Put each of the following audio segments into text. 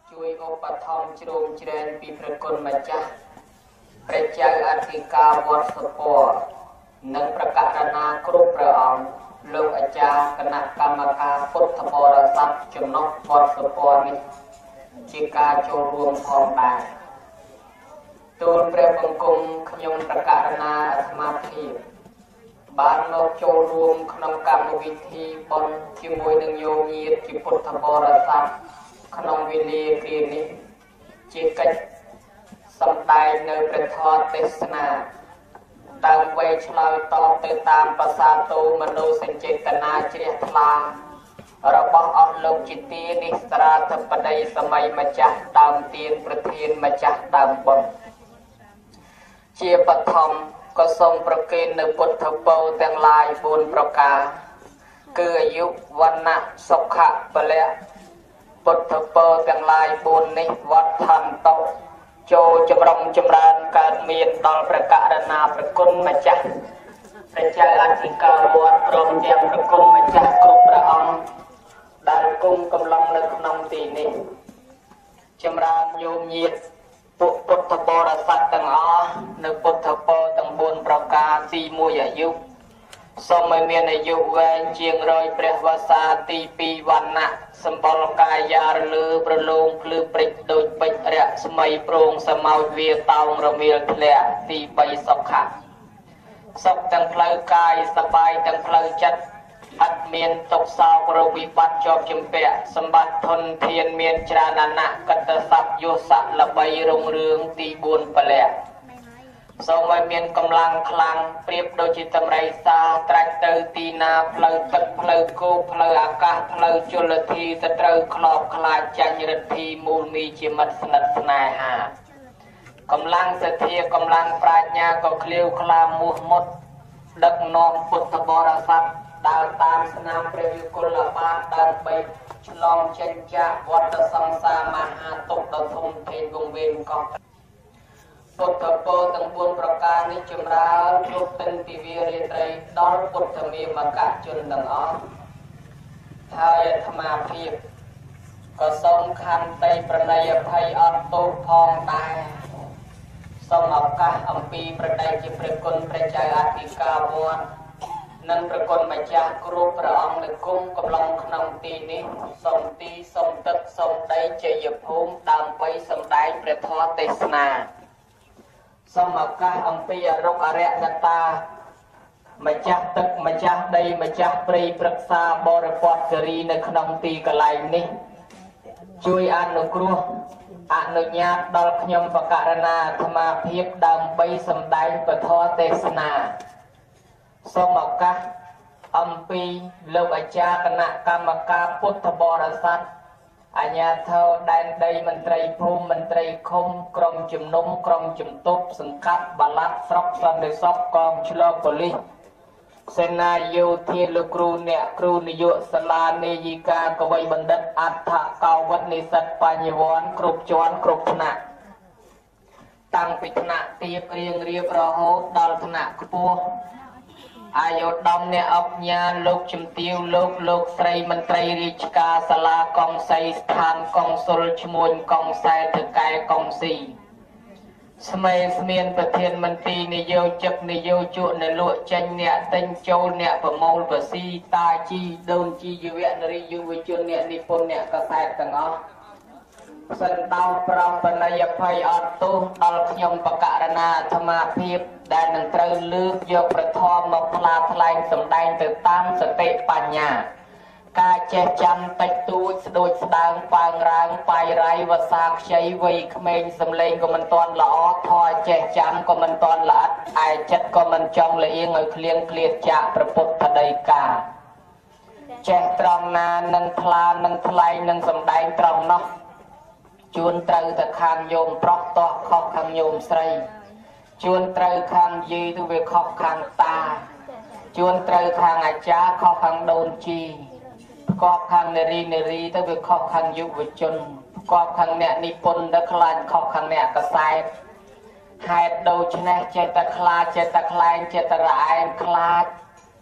ជួយឧបត្ថម្ភជ្រោមជ្រែងពីព្រះគុណម្ចាស់ព្រះចៅអធិការវត្តសុពណ៌និងប្រកាសណាគ្រប់ព្រះអង្គលោកអាចារ្យគណៈកម្មការពុទ្ធបរិស័ទចំណុះវត្តសុពណ៌នេះជាការចូលរួមផងដែរទូលព្រះបង្គំខ្ញុំប្រកាសណាអាត្មាភាពបានមកចូលរួមក្នុងកម្មវិធីបុណ្យជាមួយនឹងយោញាតិជាពុទ្ធបរិស័ទក្នុងវេលាគ្រានេះជាកិច្ចសម្ដែងនៅព្រះធម៌ទេសនាដើម្បីឆ្លើយតបទៅតាមប្រសាទោមនោសញ្ចេតនាជ្រះថ្លារបស់អស់លោកជាទានិស្រាធិបតីសម័យម្ចាស់ដើមទានប្រធានម្ចាស់ដើមបុណ្យជាបឋមក៏សូមប្រគេននៅពុទ្ធពរទាំងឡាយ4ប្រការគឺអាយុវណ្ណៈសុខៈពលៈពុទ្ធពរទាំងឡាយ4នេះវត្តថន្តោចូលចម្រុងចម្រើនកើតមានដល់ព្រះករុណាព្រះគុណម្ចាស់ព្រះចៅអធិការវត្តព្រមទាំងព្រះគុណម្ចាស់គ្រប់ព្រះអង្គដែលគង់កំឡុងនៅក្នុងទីនេះចម្រើនយោមញាតិពួកពុទ្ធបរិស័ទទាំងអស់នៅពុទ្ធពរទាំង4ប្រការទី1អាយុសូមឲ្យមានអាយុវែងជាង100ព្រះវស្សាទី2វណ្ណៈសម្បុរកាយារលើប្រឡងភ្លឺព្រិចដូចពេជ្ររស្មីប្រងសមោចវាតោងរមៀលធ្លាក់ទី3សុខៈសុខទាំងផ្លូវកាយសប្បាយទាំងផ្លូវចិត្តអត់មានទុក្ខសោករោគវិបត្តិជាប់ជំពាក់សម្បត្តិធនធានមានច្រើនអាណកតស័ព្ទយុស័កល្បីរុងរឿងទី4ពលៈសូមឲ្យមានកម្លាំងខ្លាំងប្រៀបដូចជាតម្រៃសាត្រាច់ទៅទីណាផ្លូវទឹកផ្លូវគោកផ្លូវអាកាសផ្លូវជលធីទៅត្រូវខ្លោបខ្លាចចាញ់រិទ្ធីមូលមីជាមិត្តស្និទ្ធស្នេហាកម្លាំងសទ្ធាកម្លាំងប្រាជ្ញាក៏ឃ្លាវខ្លាមោះមុតដឹកនាំពុទ្ធបរិស័ទដើរតាមស្នាមព្រះយុគលបាទដើម្បីឆ្លងចេញចាកវដ្តសង្សារមហាទុក្ខដ៏ធំធេងវង្វេងកោះពុទ្ធពរទាំង4ប្រការនេះចម្រើនគ្រប់ទិនទិវារាត្រីដល់ពុទ្ធមាមកជនទាំងអស់ហើយអាត្មាភាពក៏សូមខន្តីប្រណីអភ័យអត់ទោសផងដែរសូមឱកាសអំពីប្រដេជជាព្រះគុណព្រះចៅអធិការវត្តនិងព្រះគុណម្ចាស់គ្រប់ព្រះអង្គនៅគង់កំឡុងក្នុងទីនេះសូមទីសូមទឹកសូមដីជ័យភូមិដើម្បីសម្ដែងព្រះធម៌ទេសនាសូមឱកាសអំពីអរុគអរិយតាម្ចាស់ទឹកម្ចាស់ដីម្ចាស់ព្រៃព្រឹក្សាបរិពតគិរីនៅក្នុងទីកន្លែងនេះជួយអនុគ្រោះអនុញ្ញាតដល់ខ្ញុំបកករណាអាត្មាភាពដើម្បីសម្ដែងពធទេសនាសូមឱកាសអំពីលោកអាចារ្យគណៈកម្មការពុទ្ធបរិស័ទអាជ្ញាធរដែនដីមន្ត្រីភូមិមន្ត្រីឃុំក្រុមជំនុំក្រុមជំទប់សង្កាត់បាឡាត់ស្រុកសន្តិសុខកងឆ្លងប៉ូលីសសេនាយោធាលោកគ្រូអ្នកគ្រូនាយកសាលានាយិកាកវីបណ្ឌិតអដ្ឋកោវត្តនិស្សិតបញ្ញវន្តគ្រប់ជាន់គ្រប់ថ្នាក់តាំងពីថ្នាក់ទាបរៀងរៀបរហូតដល់ថ្នាក់ខ្ពស់អាយុដំអ្នកអបញ្ញាលោកជំទាវលោកស្រីមន្ត្រីរាជការសាលាកងសីស្ថានកងសុលឈ្មួញកងសែតកែកងស៊ីស្មេស្មានប្រធានមន្ត្រីនយោជិកនយោជកអ្នកលក់ចេញអ្នកទិញចូលអ្នកប្រមូលបស៊ីតាជីដូនជីយុវនារីយុវជនអ្នកនិពន្ធអ្នកកសែតទាំងអស់សិនដោប្រំបណៃអភ័យអត់ទោសដល់ខ្ញុំបកករណាអាត្មាភាពដែលនឹងត្រូវលើកយកប្រធមមកផ្លាថ្លែងសម្ដែងទៅតាមសតិបញ្ញាការចេះចាំតិចតួចស្ដួចស្ដើងប៉ើងរាងបាយរាយវសាខ្ចីវ័យក្មេងសំលេងក៏មិនទាន់ល្អធរចេះចាំក៏មិនទាន់ល្អិតឯចិត្តក៏មិនចង់លៀងឲ្យឃ្លៀងឃ្លាតចាកប្រពុតបដីកាចេះត្រង់ណានឹងថ្លានឹងថ្លែងនឹងសម្ដែងត្រង់នោះជួនត្រូវទៅខាងញោមប្រុសតោះខុសខាងញោមស្រីជួនត្រូវខាងយាយទៅវាខុសខាងតាជួនត្រូវខាងអាចារ្យខុសខាងដូនជីផ្គាប់ខាងនារីទៅវាខុសខាងយុវជនផ្គាប់ខាងអ្នកនិពន្ធទៅខ្លាចខុសខាងអ្នកកសែតហេតុដូច្នេះចេះតែខ្លាចចេះតែខ្លែងចេះតែរអែងខ្លាច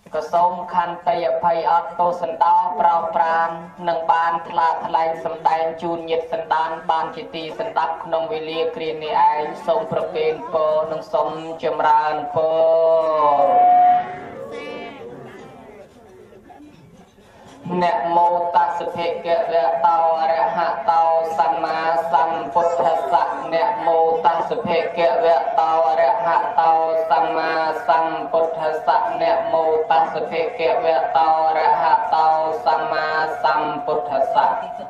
ก็សូមខន្តីអភ័យអត់ទោសសន្តោប្រោសប្រាននឹងបានថ្លាថ្លែងសម្ដែងជូនញាតិសន្តានបានជាទីសន្តាប់ក្នុងវេលាគ្រានេះឯងសូមប្រគេនពរនិងសូមចម្រើនពរนะโมตัสสะภะคะวะโตอะระหะโตสัมมาสัมพุทธัสสะนะโมตัสสะภะคะวะโตอะระหะโตสัมมาสัมพุทธัสสะนะโมตัสสะภะคะวะโตอะระหะโตสัมมาสัมพุทธัสสะ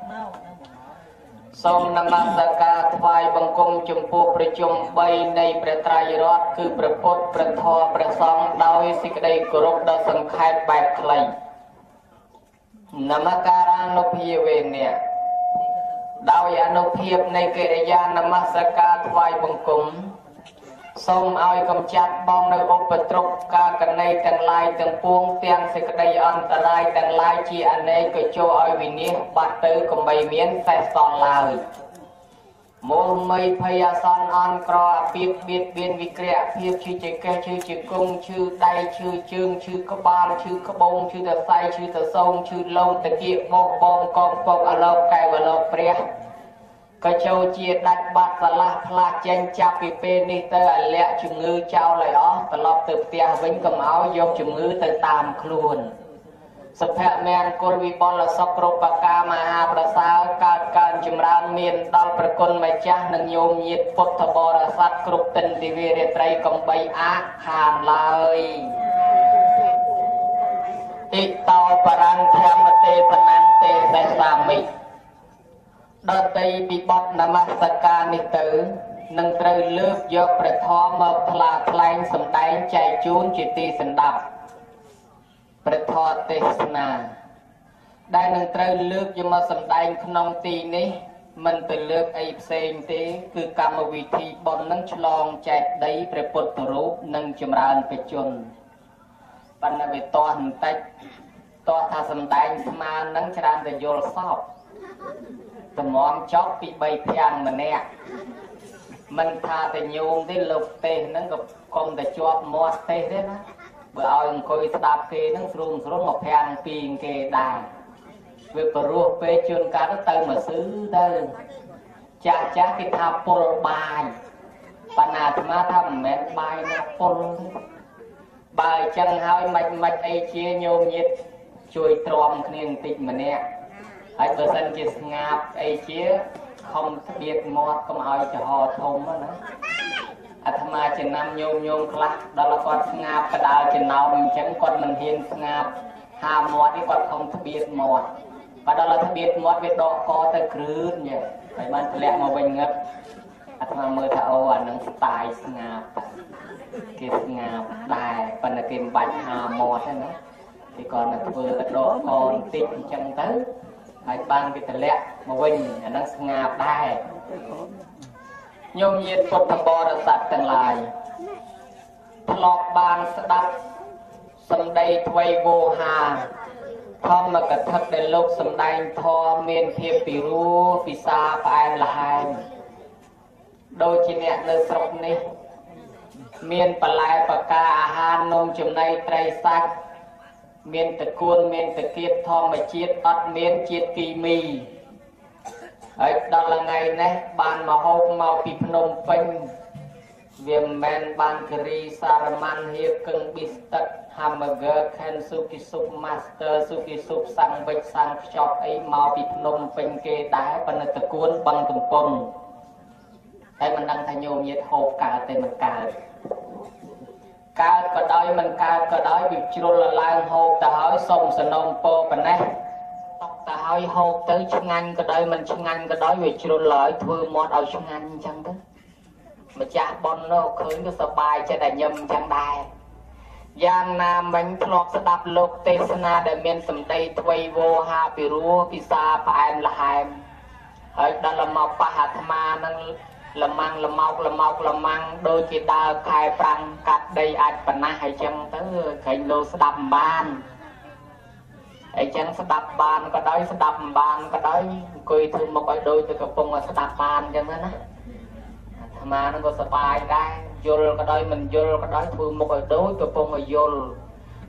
សូមនមស្ការថ្វាយបង្គំចំពោះព្រះជន្ម3នៃព្រះត្រៃរតន៍គឺព្រះពុទ្ធព្រះធម៌ព្រះសង្ឃដោយសេចក្តីគោរពដ៏សង្ខេបបែបខ្លីនមការានុភាវេនៈដោយអនុភាពនៃកិរិយានមស្ការថ្វាយបង្គំសូមឲ្យកម្ចាត់បងនៅឧបទ្រពការកណីទាំងឡាយទាំងពួងទាំងសេចក្តីអន្តរាយទាំងឡាយជាអនេកចូលឲ្យវិនិច្ឆ័យបាត់ទៅកុំបីមានសេះសល់ឡើយមោមីភ័យអសន្នអន់ក្រអាពាហ៍បៀតបៀនវិក្រៈភាពឈឺចង្កេះឈឺជង្គង់ឈឺដៃឈឺជើងឈឺក្បាលឈឺក្បូងឈឺសរសៃឈឺសរសោងឈឺលងតាគៀកបោកបងកងពកអលោកកែវលោកព្រះក៏ចូលជាដាច់បាត់ឆ្លាស់ផ្លាស់ចេញចាប់ពីពេលនេះទៅឲ្យលាក់ជំងឺចោលឲ្យអស់ត្រឡប់ទៅផ្ទះវិញកុំឲ្យយកជំងឺទៅតាមខ្លួនសុភមង្គលវិបុលសុខគ្រប់ប្រការមហាប្រសើរកើតកើនចម្រើនមានដល់ប្រគុណម្ចាស់និងញោមញាតពុទ្ធបរិស័ទគ្រប់ទិនទិវារាត្រីកំបីអាខានឡើយអ៊ីតោបរੰធម្មទេបណੰទេសេសាមិដតីពីបទនមស្ការនេះទៅនឹងត្រូវលើកយកព្រះធម៌មកថ្លាថ្លែងសម្ដែងចែកជូនជាទីសន្តាប់ព្រះធម៌ទេសនាដែលនឹងត្រូវលើកយកមកសម្ដែងក្នុងទីនេះមិនទៅលើកអីផ្សេងទេគឺកម្មវិធីបុណ្យនឹងឆ្លងចែកដីព្រះពុទ្ធរូបនិងចម្រើនបច្ចុប្បន្នបណ្ឌវិតោបន្តិចតោះថាសម្ដែងស្មាននឹងច្រើនតែយល់សពតម្រាំចប់ពី3ភាំងម្នាក់មិនថាតែញោមទេលោកទេសហ្នឹងក៏កុំតែជាប់មាត់ទេសទេណាបើឲ្យអង្គុយស្ដាប់គេហ្នឹងស្រុំមកភាំងពីងគេដែរវាព្រោះពេកជួនកាលទៅមកស៊ឺទៅចាស់គេថាពុលបាយបណ្ណាអាត្មាថាមិនមែនបាយណាពុលបើអញ្ចឹងហើយមិនអីជាញោមញាតជួយទ្រាំគ្នាបន្តិចម្នាក់ហើយបើសិនជាស្ងាប់អីជាខំស្បៀតមាត់កុំឲ្យចំហធំណាអាត្មាចំណាំញោមខ្លះដល់គាត់ស្ងាប់កដាលចំណោមអញ្ចឹងគាត់មិនហ៊ានស្ងាប់ហាមាត់នេះគាត់ខំស្បៀតមាត់បើដល់ស្បៀតមាត់វាដកកទៅគ្រឿនញ៉េហើយបានធ្លាក់មកវិញងឹតអាត្មាមើលថាអូអានឹងស្ទាយស្ងាប់គេស្ងាប់ដែរប៉ុន្តែគេមិនបាច់ហាមាត់ទេណាគេគាត់ទៅធ្វើទៅដកកបន្តិចអញ្ចឹងទៅហើយបានគេទម្លាក់មកវិញអានឹងស្ងាប់ដែរញោមញាតពុទ្ធបរិស័ទទាំងឡាយធ្លាប់បានស្ដាប់សម្ដីថ្វីវោហាធម្មកថាដែលលោកសម្ដែងធម៌មានភាពពីរោះពិសាផ្អែមល្ហែមដូចជាអ្នកនៅស្រុកនេះមានបន្លែបកាអាហារនំចំណីត្រីសាច់មានតកួនមានតកៀបធម្មជាតិអត់មានជាតិគីមីហើយដល់ថ្ងៃនេះបានមកហូបមកពីភ្នំពេញវាមិនមែនបានការីសារម៉ាន់ហៀបកឹងប៊ីស្ទឹក hamburger ខានស៊ូគីស៊ុប master ស៊ូគីស៊ុបសាំងវិចសាំងខ្ចប់អីមកពីភ្នំពេញគេដែរប៉ុន្តែតកួនបឹងកំពង់តែមិនដឹងថាញោមញាតហូបកើតទេមិនកើតក៏ដោយមិនកើតក៏ដោយវាជ្រុលឡើងហូបទៅហើយសុំសនំពោប៉ុណ្ណេះតក់ទៅហើយហូបទៅឆ្ងាញ់ក៏ដោយមិនឆ្ងាញ់ក៏ដោយវាជ្រុលហើយធ្វើមាត់ឲ្យឆ្ងាញ់អញ្ចឹងទៅម្ចាស់ប៉ុននោះឃើញក៏សប្បាយចិត្តតែញឹមអញ្ចឹងដែរយ៉ាងណាមិញធ្លាប់ស្ដាប់លោកទេសនាដែលមានសម្ដីថ្វីវោហាពីរោះពិសាផ្អែមល្ហែមហើយដល់មកប៉ះអាត្មានឹងលម៉ាំងលម៉ោកដូចជាដើរខែប្រាំងកាត់ដីអាចប៉ុណ្ណាហើយចឹងទៅឃើញលោកស្ដាប់មិនបានអញ្ចឹងស្ដាប់បានក៏ដោយស្ដាប់មិនបានក៏ដោយអង្គុយធ្វើមុខឲ្យដូចទៅកំពុងស្ដាប់បានអញ្ចឹងណាអាត្មានឹងក៏សប្បាយដែរយល់ក៏ដោយមិនយល់ក៏ដោយធ្វើមុខឲ្យដូចកំពុងឲ្យយល់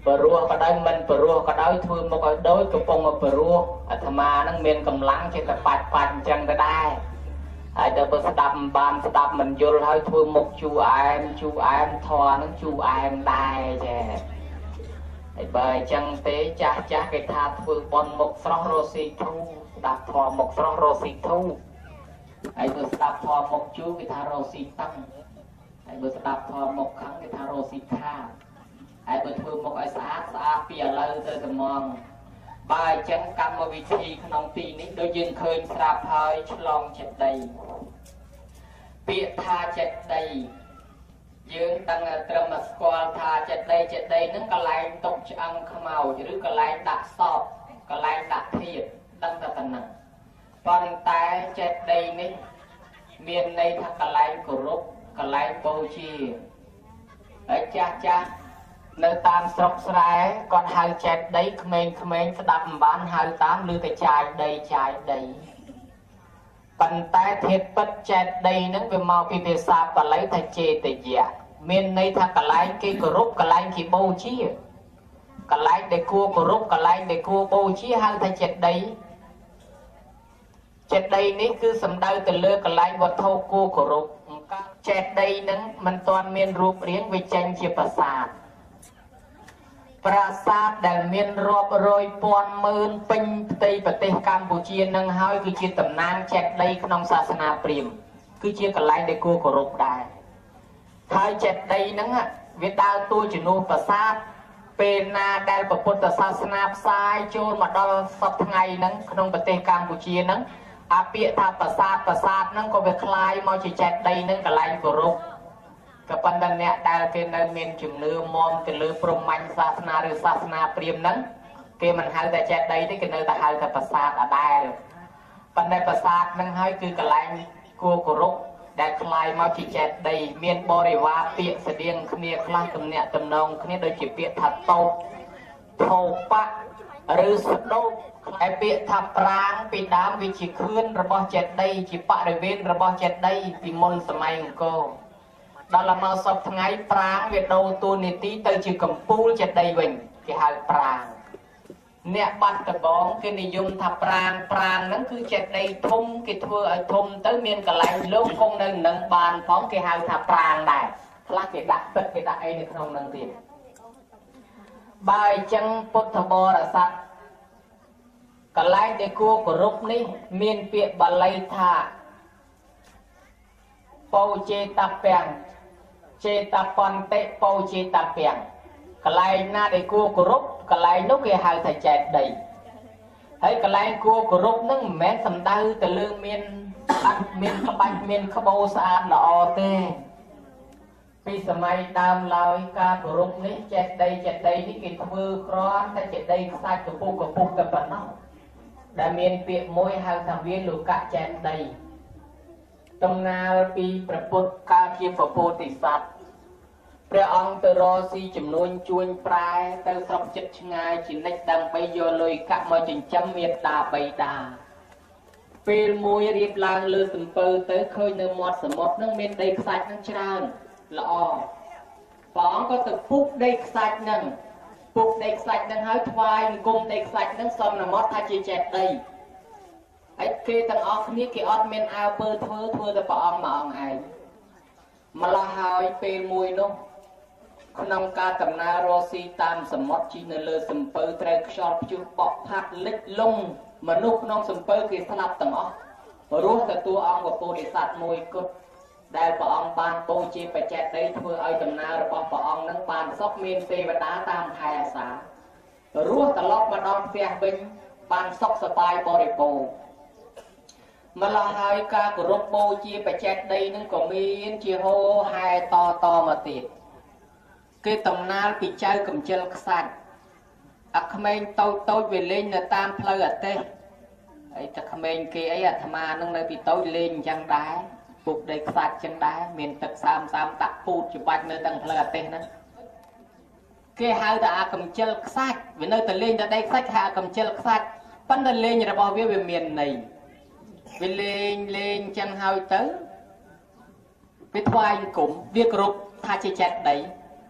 บรัวก็ได้มันบรัวก็ได้ทั่วมกโดยกระปงมาบรัวอาตมานั่งเมียนกำลังจะปัดปัดจังก็ได้ไอ้เด็กสตับบานสตับมันยุลให้ทั่วมกจูไอมทอนั่งจูไอมได้ใช่ไอ้ใบจังเตะจ่าไก่ทาทั่วบอลมกสระโรสีทูดับทอมกสระโรสีทูไอ้เด็กสตับทอมกจูไก่ทาโรสีตั้งไอ้เด็กสตับทอมกขังไก่ทาโรสีท่าไอ้เด็กทั่วมกไอ้สะอาดเปียเลยเตยสมองใบจังกรรมวิธีขนมปีนี้โดยยืนเคยสระพายฉลองเจ็ดใดเปียทาเจ็ดใดยืนตั้งตรมสกอลทาเจ็ดใดนั่งกระไลตกจังขมาวหรือกระไลดักสอบกระไลดักเทียดตั้งแต่ตนังตอนตายเจ็ดใดนี้เมียนในทักกระไลกรุบกระไลโปชีไอ้จ้าในตามสกสายก่อนหายเจ็ดใดเขมรสดับบ้านหายตามลือแต่ใจใดปันแต่เทศปัจเจดใดนั้นเป็นมาพิเพศาปไหลทะเจตเยะเมียนในทักกระไลกีกรุบกระไลกีโบชีกระไลเด็กกัวกรุบกระไลเด็กกัวโบชีหายทะเจดใดนี้คือสำเดาแต่เลือกกระไลวัดเท่ากัวกรุบเจ็ดใดนั้นมันตอนเมียนรูปเรียงวิจัยเจียประสาทปราสาทได้เมียนรอบโรยปอนมื่นเป็นตีประเทศกัมพูชีนังหายคือเชื่อตำนานเจ็ดใดขนมศาสนาเปรียมคือเชื่อกระไลได้กู้กรบได้ท้ายเจ็ดใดนั้นเวดาตัวจุนูปราสาทเป็นนาได้ประพุทธศาสนาสายโจรมาดอลสับไงนั้นขนมประเทศกัมพูชีนั้นอาเปียทาปราสาทนั้นก็ไปคลายมาเจ็ดใดนั้นกระไลกรบกับปัญญาเนี่ยได้เกิดในเมียนจุ่มเนื้อมอมจะเลือปรมันศาสนาหรือศาสนาเปรียมนั้นเกี่ยมันหายแต่เจ็ดใดที่กันเนื้อแต่หายแต่ประสาทได้ปัญญาประสาทนั้นหายคือกระไลกัวกรุกได้คลายมาที่เจ็ดใดเมียนบริวารเปียเสดียงเนียคลายตำเนี่ยตำนองเนียโดยจีเปียถัดโตโถปะหรือสโดไอเปียทับปรางปีดามวิจิคืนระบอบเจ็ดใดจีปะริเวณระบอบเจ็ดใดปีมนสมัยของโกดอลมาสอบไงปรางเวทโดตัวนิติเตยจีกัมพูเจ็ดใดเวงที่หายปรางเนี่ยบัตรตะบองคือนิยมทับปรางนั้นคือเจ็ดใดทุ่มกิจเพื่อทุ่มเตยเมียนกระไลลูกคงหนึ่งบานพร้อมที่หายทับปรางได้พระกิดักตึกกิดักไอ้ในขนมนังตีใบจังพุทธบริษัทกระไลเด็กกูกรุบนี้เมียนเปียบาลัยธาโปเจตาเปียงเจตาปอนเตโปเจตาเปียงกลายหน้าได้กู้กรุบกลายนกหายแต่ใจใดให้กลายกู้กรุบนั่งแม้สำได้แต่เรื่องเมียนอัดเมียนขบันเมียนขบสะอาดละอเตปีสมัยตามลอยกากรุบนี้ใจใดนี่กินมือคร้อนแต่ใจใดใส่กระปุกแต่ปนน้องแต่เมียนเปียมวยหายทำเวียนลูกกะใจใดตำนาปีประพุทธกาเทียมประโพธิสัตว์พระองค์ตรอสีจำนวนจวนปลายเตอสอบจิตงายจินในดังไปโยลอยกะมาจินจำเมียตาใบดาเป็นมวยเรียบลางเลือสัมเปอร์เตอเคยเนื้อมอดสมดนั่งเมียนได้ใส่นั่งชราละอปองก็ตึกปุ๊บได้ใส่นั่งปุ๊บได้ใส่นั่งหายทวายกุมได้ใส่นั่งซอมน้ำมอดทาจีเจ็ดได้ไอ้เกตังออกนี้เกออดเมนอาเปอร์เธอแต่ปองมาองไอมาลาหายเป็นมวยนุ๊กขนมกาตำนาโรซีตามสมดจีเนเลสัมเปอร์เตรกชอบจุดปอกพัดเล็กลงมนุษย์น้องสัมเปอร์เกสลับตังออกรู้แต่ตัวองกับโปรดิสัตมวยกุดได้ปองปานโปจีไปแจกได้เพื่อเอาตำนาระบอบปองนั่งปานซอกเมียนเตวดาตามไทยอาสารู้ตลอดมาดอนเฟียบินปานซอกสปายบริโภมาลาหายกากรุบโบจีไปแจกได้นั่นก็มีนจีโฮไฮต่อมาติดคือตำนานปีเจ้ากำเจลสัตว์อักเมงโตเวเลนตามเพลอเต้ไอ้ตะเมงเกย์ไอ้ธรรมานั่งในปีโตเลนจังได้ปลุกได้สัตว์จังได้เมียนตักสามตักปูดจุบันในตังเพลอเต้นั้นเกย์หายแต่อากำเจลสัตว์เวลาแต่เลนจะได้สัตว์หากำเจลสัตว์ปั้นแต่เลนจะบอกว่าเมียนในเวเลนจังหายเต๋อไปทวายกลุ่มเรียกรุกทาจิจัดได้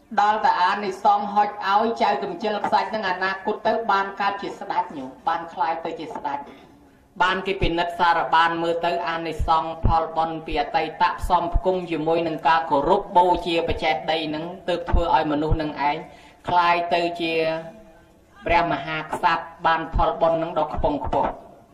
ដល់តែអានិសង្សហុចឲ្យចៅកំជិលខ្សាច់នឹងអនាគតទៅបានកើតជាស្ដេចញោមបានខ្លាយទៅជាស្ដេចបានគេពិនិត្យសារបានមើលទៅអានិសង្ឃផលបុណ្យពីអតីតផ្សំផ្គុំជាមួយនឹងការគោរពបូជាបច្ចេកដីនឹងទើបធ្វើឲ្យមនុស្សនឹងឯងខ្លាយទៅជាព្រះមហាក្សត្របានផលបុណ្យនឹងដ៏ខ្ពង់ខ្ពស់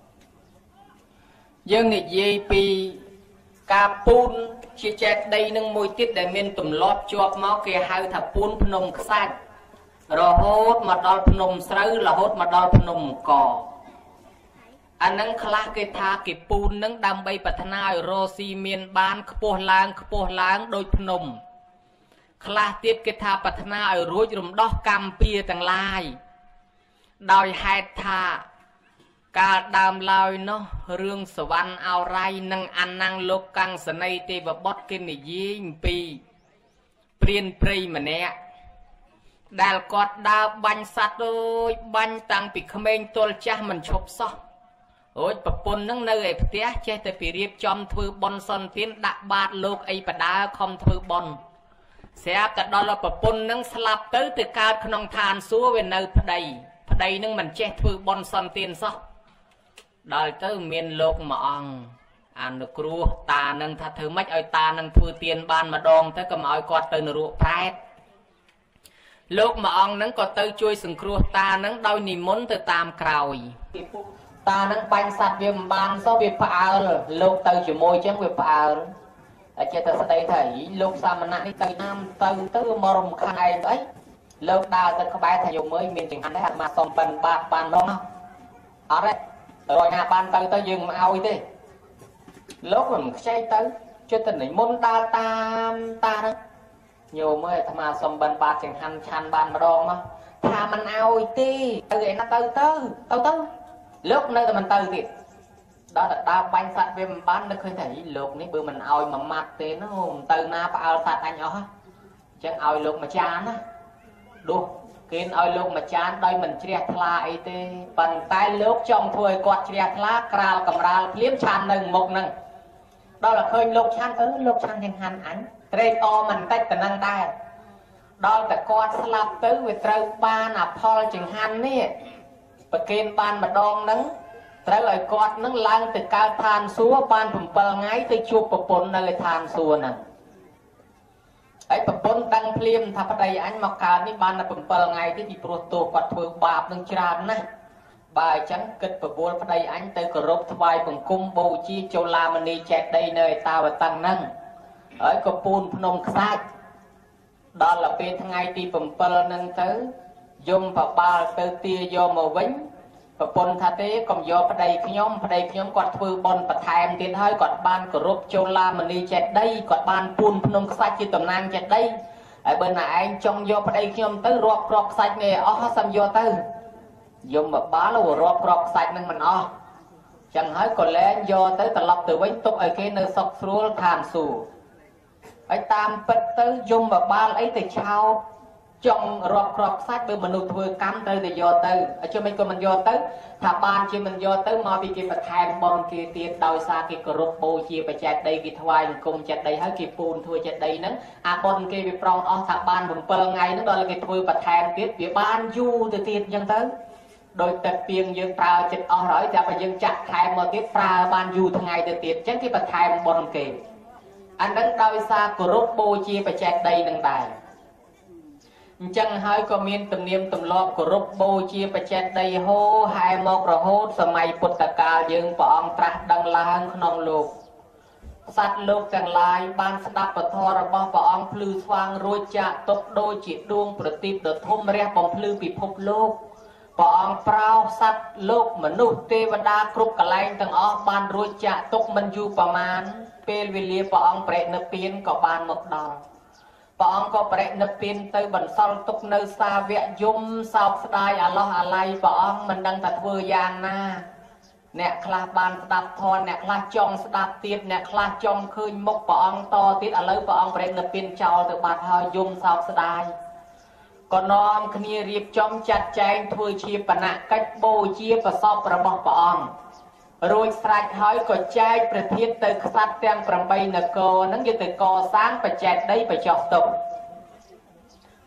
យើងនិយាយពីការពូនជាចេតដីនឹងមួយទៀតដែលមានទម្លាប់ជាប់មកគេហៅថាពូនភ្នំខ្សាច់រហូតមកដល់ភ្នំស្រូវរហូតមកដល់ភ្នំកអានឹងខ្លះគេថាគេពូននឹងដើម្បីប្រាថ្នាឲ្យរស់ស៊ីមានបានខ្ពស់ឡើងដូចភ្នំខ្លះទៀតគេថាប្រាថ្នាឲ្យរួចរំដោះកម្មពៀទាំងឡាយដោយហេតុថាកាលដើមឡើយនោះរឿងសវណ្ណអរ័យនិងអនាងលោកកាំងសនីទេវបុត្រគេនិយាយអំពីព្រានព្រៃម្នាក់ដែលគាត់ដើរបាញ់សត្វដូចបាញ់តាំងពីក្មេងទល់ចាស់មិនឈប់សោះអូចប្រពន្ធនឹងនៅឯផ្ទះចេះតែពីរៀបចំធ្វើបុណ្យសន្តានដាក់បាតលោកអីបដាខំធ្វើបុណ្យស្រាប់តែដល់ប្រពន្ធនឹងស្លាប់ទៅកើតក្នុងឋានសួគ៌វានៅប្តីនឹងមិនចេះធ្វើបុណ្យសន្តានសោះដល់ទៅមានលោកមួយអង្គអនុគ្រោះតានឹងថាធ្វើម៉េចឲ្យតានឹងធ្វើទានបានម្ដងទៅកុំឲ្យគាត់ទៅនរកប្រែតលោកមួយអង្គនឹងក៏ទៅជួយសង្គ្រោះតានឹងដោយនិមន្តទៅតាមក្រោយតានឹងបាញ់សត្វវាមិនបានសោះវាផ្អើលលោកទៅជាមួយចឹងវាផ្អើលតែចេះតែស្ដីថាលោកសាមណៈនេះទៅណាមទៅមករំខានឯងអីលោកដើរទៅក្បែរថាយមើលមានចង្ហាន់ដែរអាត្មាសុំបិណ្ឌបាតបានម្ដងអត់ទេរយណាបានទៅយើងមិនឲ្យទេលោកមិនខ្ចីទៅចិត្តតែនិមន្តដើរតាមតាហ្នឹងញោមអើយអាត្មាសុំបិណ្ឌបាតចង្ហាន់ឆាន់បានម្ដងមកថាមិនឲ្យទេទៅឯណាទៅលោកនៅតែមិនទៅទៀតដល់តែដើរបាញ់សត្វវាមិនបាននឹកឃើញថាលោកនេះបើមិនឲ្យមួយម៉ាត់ទេនោះមិនទៅណាផ្អើលសត្វអញអស់អញ្ចឹងឲ្យលោកម្ចាស់ណាដួសគេឲ្យលោកម្ចាស់ដោយមិនជ្រះថ្លាអីទេប៉ុន្តែលោកចង់ធ្វើឲ្យគាត់ជ្រះថ្លាក្រាលកំរាលភ្លាមឆាននៅមុខហ្នឹងដល់តែឃើញលោកឆានលោកឆានចង្ហាន់អញត្រេកអរមិនតិចតែនឹងដែរដល់តែគាត់ស្លាប់ទៅវាត្រូវបានអាផលចង្ហាន់នេះប្រគេនបានម្ដងហ្នឹងត្រូវឲ្យគាត់នឹងឡើងទៅកើតឋានសួគ៌បាន7ថ្ងៃទៅជួបប្រពន្ធនៅឯឋានសួគ៌ហ្នឹងហើយប្រពន្ធដឹងភ្លាមថាប្តីអញមកកើតនេះបានតែ7ថ្ងៃទេពីព្រោះទោសគាត់ធ្វើបាបនឹងច្រើនណាស់បើអញ្ចឹងគិតប្រមូលប្តីអញទៅគោរពថ្វាយបង្គំបូជាចុលាមនីចេតិយនៅឯតាវតឹងហ្នឹងហើយក៏ពូនភ្នំខ្សាច់ដល់ពេលថ្ងៃទី7ហ្នឹងទៅយមបបាលទៅទាយកមកវិញប្រពន្ធថាទេកុំយកប្តីខ្ញុំគាត់ធ្វើបុណ្យបន្ថែមទៀតហើយគាត់បានគោរពចុលាមនីចេតិយគាត់បានពូនភ្នំខ្សាច់ជាតំណាងចេតិយហើយបើណាឯងចង់យកប្តីខ្ញុំទៅរាប់គ្រាប់ខ្សាច់នេះអស់សំយកទៅយមបបាលរាប់គ្រាប់ខ្សាច់នឹងមិនអស់ចឹងហើយក៏លែងយកទៅត្រឡប់ទៅវិញទុកឲ្យគេនៅសុខស្រួលឋានសួគ៌ហើយតាមពិតទៅយមបបាលអីទៅឆោតចង់រាប់គ្រាប់ខ្សាច់បើមនុស្សធ្វើកម្មត្រូវតែយកទៅអញ្ចឹងមិនក៏មិនយកទៅថាបានជាមិនយកទៅមកពីគេបន្ថែមបុណ្យគេទៀតដោយសារគេគោរពបូជាបច្ចេកដីគេថ្វាយបង្គំចេតិយហើយគេពូនធ្វើចេតិយហ្នឹងអាបុណ្យគេវាប្រងអស់ថាបាន7ថ្ងៃហ្នឹងដល់គេធ្វើបន្ថែមទៀតវាបានយូរទៅទៀតអញ្ចឹងទៅដោយទឹកពីងយើងប្រើចិត្តអស់ហើយតែបើយើងចាក់ថែមមកទៀតប្រើបានយូរថ្ងៃទៅទៀតអញ្ចឹងគេបន្ថែមបុណ្យគេអាហ្នឹងដោយសារគោរពបូជាបច្ចេកដីនឹងដែរអញ្ចឹងហើយក៏មានទំនៀមទម្លាប់គោរពបូជាបច្ចេកដីហូរហែមករហូតសម័យពុទ្ធកាលយើងព្រះអង្គត្រាស់ដឹងឡើងក្នុងលោកសត្វលោកទាំងឡាយបានស្ដាប់ពធរបស់ព្រះអង្គភ្លឺស្វាងរួចចាក់ទុកដូចជាដួងប្រទីបដ៏ធំរះបំភ្លឺពិភពលោកព្រះអង្គប្រោសសត្វលោកមនុស្សទេវតាគ្រប់កន្លែងទាំងអស់បានរួចចាក់ទុកមិនយូរប្រមាណពេលវេលាព្រះអង្គប្រេនិព្វានក៏បានមកដល់ព្រះអង្គក៏ប្រេនិព្វានទៅបន្សល់ទុកនៅសាវកយមសោកស្ដាយអាឡោះអាល័យព្រះអង្គមិនដឹងថាធ្វើយ៉ាងណាអ្នកខ្លះបានស្ដាប់ធម៌អ្នកខ្លះចង់ស្ដាប់ទៀតអ្នកខ្លះចង់ឃើញមុខព្រះអង្គតទៀតឥឡូវព្រះអង្គប្រេនិព្វានចោលទៅបាត់ហើយយមសោកស្ដាយក៏នាំគ្នារៀបចំចាត់ចែងធ្វើជាបណកិច្ចបូជាប្រសពរបស់ព្រះអង្គរួចស្រេចហើយក៏ចែកប្រធានទៅក្សត្រទាំង8នគរហ្នឹងយកទៅកសាងបច្ចេកដីបញ្ចុះទុក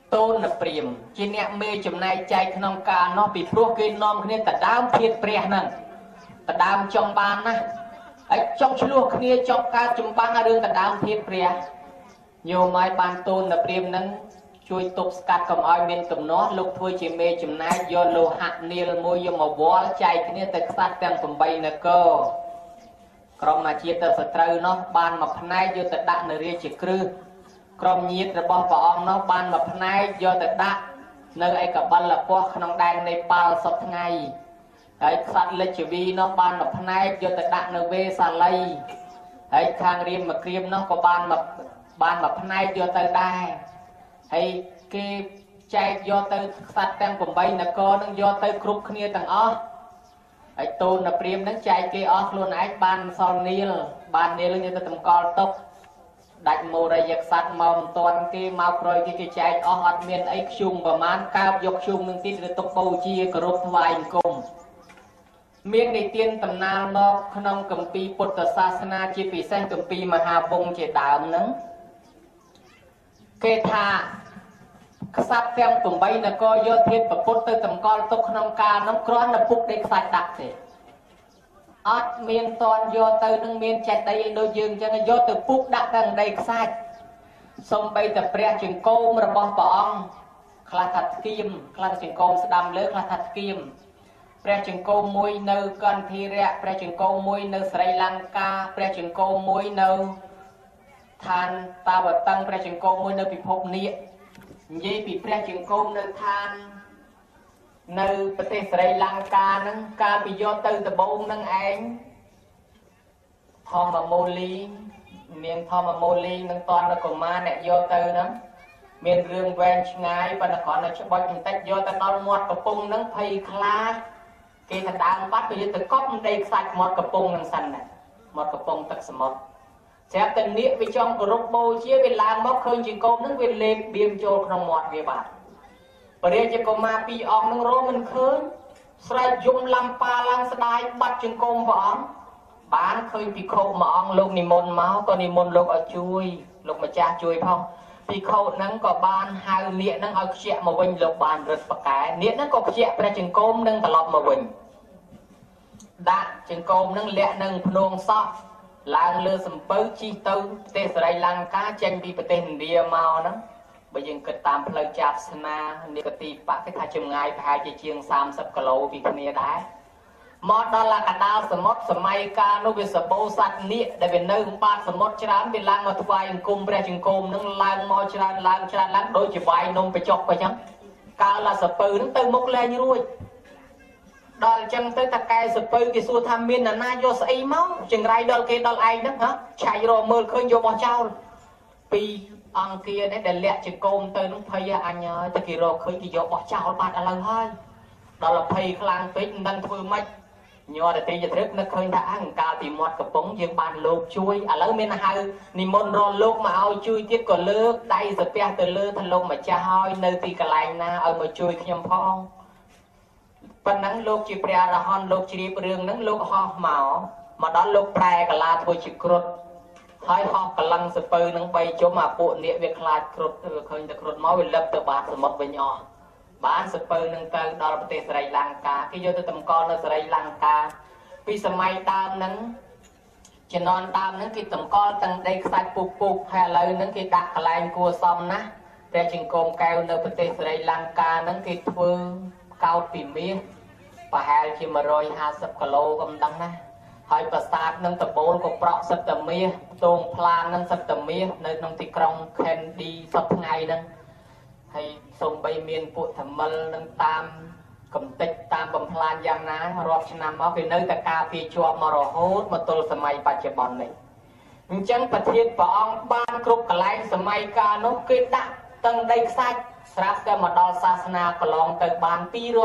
តូនព្រាមជាអ្នកមេចំណែកចែកក្នុងការនោះពីព្រោះគេនាំគ្នាទៅដើមធាតុព្រះហ្នឹងទៅដើមចង់បានណាហើយចង់ឆ្លោះគ្នាចង់កើតចម្បាំងរឿងទៅដើមធាតុព្រះញោមឲ្យបានតូនព្រាមហ្នឹងជួយទប់ស្កាត់កុំឲ្យមានទំនាស់លោកធ្វើជាមេចំណែកយកលោហៈនីលមួយយកមកវល់ចែកគ្នាទៅខ្សាត់ទាំង8នគរក្រុមអាជាទៅសត្រូវនោះបានមួយផ្នែកយកទៅដាក់នៅរាជក្រឹសក្រុមញាតិរបស់ព្រះអង្គនោះបានមួយផ្នែកយកទៅដាក់នៅឯកបិលពស់ក្នុងដែននេប៉ាល់សពថ្ងៃហើយខ្សាត់លិច្ចវីនោះបានមួយផ្នែកយកទៅដាក់នៅវេសាលីហើយខាងរៀមមកក្រៀមនោះក៏បានមួយផ្នែកយកទៅដែរហើយគេចែកយកទៅខ្សាត់ទាំង8នគរនឹងយកទៅគ្រប់គ្នាទាំងអស់ហើយតូនព្រាមនឹងចែកគេអស់ខ្លួនឯងបានសល់នីលបាននីលយកទៅតម្កល់ទុកដាច់មោរិយក្សត្រមកមិនទាន់គេមកក្រោយគេចែកអស់អត់មានអីខ្ជុំប្រមាណកើបយកខ្ជុំនឹងទៀតទៅទុកបូជាគោរពថ្វាយអង្គមមាននិទានតំណាលមកក្នុងគម្ពីរពុទ្ធសាសនាជាពិសេសគម្ពីរមហាវង្សជាដើមហ្នឹងគេថាខ្សត្រទាំង8នគរយកធាតុប្រពុតទៅតម្កល់ទុកក្នុងកាលនោះគ្រាន់តែពុកដេកខ្សាច់ដាក់ទេអត់មានតនយកទៅនឹងមានចេតដីឲ្យដូចយើងអញ្ចឹងយកទៅពុកដាក់ទាំងដីខ្សាច់សំបីតែព្រះចង្កូមរបស់ព្រះអង្គខ្លះថាស្គៀមខ្លះថាចង្កូមស្ដាំលើខ្លះថាស្គៀមព្រះចង្កូមមួយនៅកន្ធីរៈព្រះចង្កូមមួយនៅស្រីលង្កាព្រះចង្កូមមួយនៅឋានតាវតឹងព្រះចង្កូមមួយនៅពិភពនាគនិយាយពីព្រះចង្កូមនៅឋាននៅប្រទេសស្រីលង្កាហ្នឹងកាលពីយកទៅដំបូងហ្នឹងឯងធម្មមូលីមានធម្មមូលីនឹងតននៅកុមារអ្នកយកទៅហ្នឹងមានរឿងវែងឆ្ងាយប៉ុន្តែគ្រាន់តែច្បុចបន្តិចយកទៅដល់មាត់កំពង់ហ្នឹងភ័យខ្លាចគេថាដើមបាត់ទៅយកទៅកប់ដីខ្សាច់មាត់កំពង់ហ្នឹងសិនណាមាត់កំពង់ទឹកសមុទ្រស្រាប់តែនាគវាចង់គោរពបូជាវាឡើងមកឃើញចង្កូមហ្នឹងវាលេបបៀមចូលក្នុងមាត់វាបាត់បរិយាកុមារពីរអង្គហ្នឹងរកមិនឃើញស្រែកយំលំប៉ាឡើងស្ដាយបាត់ចង្កូមព្រះអង្គបានឃើញភិក្ខុមួយអង្គលោកនិមន្តមកក៏និមន្តលោកឲ្យជួយលោកម្ចាស់ជួយផងភិក្ខុហ្នឹងក៏បានហៅនាគហ្នឹងឲ្យខ្ជាក់មកវិញលោកបានរឹតបកែនាគហ្នឹងក៏ខ្ជាក់ព្រះចង្កូមហ្នឹងត្រឡប់មកវិញដាក់ចង្កូមហ្នឹងលាក់នឹងភ្នងសក់ឡើងលើសំពៅជិះទៅប្រទេសស្រីលង្កាចេញពីប្រទេសឥណ្ឌាមកហ្នឹងបើយើងគិតតាមផ្លូវចាស្នានិកទីបកគេថាចម្ងាយប្រហែលជាជាង30គីឡូពីគ្នាដែរមកដល់កណ្ដាលសមុទ្រសម័យកាលនោះវាសបោសត្វនាគដែលវានៅបាតសមុទ្រច្រើនវាឡើងមកថ្វាយអង្គមព្រះចង្កូមហ្នឹងឡើងមកច្រើនឡើងដូចជាវាយនំបច្ចុកអញ្ចឹងកាលសពៅហ្នឹងទៅមុខលែងរួចដល់អញ្ចឹងទៅតាកែសពៅគេសួរថាមាននរណាយកស្អីមកចង្រៃដល់គេដល់ឯងហ្នឹងហ៎ឆាយរមើលឃើញយកបោះចោលពីអង្គានេះដែលលាក់ចង្កូមទៅនឹងភ័យអញហើយតែគេរកឃើញគេយកបោះចោលបាត់ឥឡូវហើយដល់ភ័យខ្លាំងពេកមិនដឹងធ្វើម៉េចញ័រតែទីយត្រឹកនឹកឃើញថាអង្កាលពីមាត់កំពង់យើងបានលោកជួយឥឡូវមានហៅនិមន្តរលោកមកឲ្យជួយទៀតក៏លើកដៃសាពះទៅលើថាលោកម្ចាស់ហើយនៅទីកន្លែងណាឲ្យមកជួយខ្ញុំផងប៉ុណ្ណឹងលោកជាព្រះអរហន្តលោកជ្រាបរឿងហ្នឹងលោកហោះមកដល់លោកប្រែកាឡាធ្វើជាគ្រុឌហើយហោះកលឹងសពៅនឹង3ជុំអាពួកនាគវាខ្លាចគ្រុឌទៅឃើញតែគ្រុឌមកវាលឹបទៅបាតសមុទ្រវិញអស់បានសពៅនឹងទៅដល់ប្រទេសស្រីលង្កាគេយកទៅតម្កល់នៅស្រីលង្កាពីសម័យដើមហ្នឹងជំនាន់ដើមហ្នឹងគេតម្កល់ទាំងដីខ្សាច់ពុកហើយឥឡូវហ្នឹងគេដាក់កន្លែងគួរសមណាស់តែចង្កូមកែវនៅប្រទេសស្រីលង្កាហ្នឹងគេធ្វើកោតពីមាសប្រហែលជា150គីឡូក៏មិនដឹងណាហើយប្រាសាទនឹងដំបូលក៏ប្រក់សិតតែមាសទងផ្លាននឹងសិតតែមាសនៅក្នុងទីក្រុង Candy សពថ្ងៃហ្នឹងហើយសូម្បីមានពួកធមិលនឹងតាមកំតិចតាមបំផ្លាញយ៉ាងណារាប់ឆ្នាំមកគេនៅតែការពារជាប់មករហូតមកទល់សម័យបច្ចុប្បន្ននេះអញ្ចឹងប្រធានព្រះអង្គបានគ្រប់កន្លែងសម័យកាលនោះគេដាក់ទាំងដីខ្សាច់ស្រាប់តែមកដល់សាសនាកន្លងទៅបាន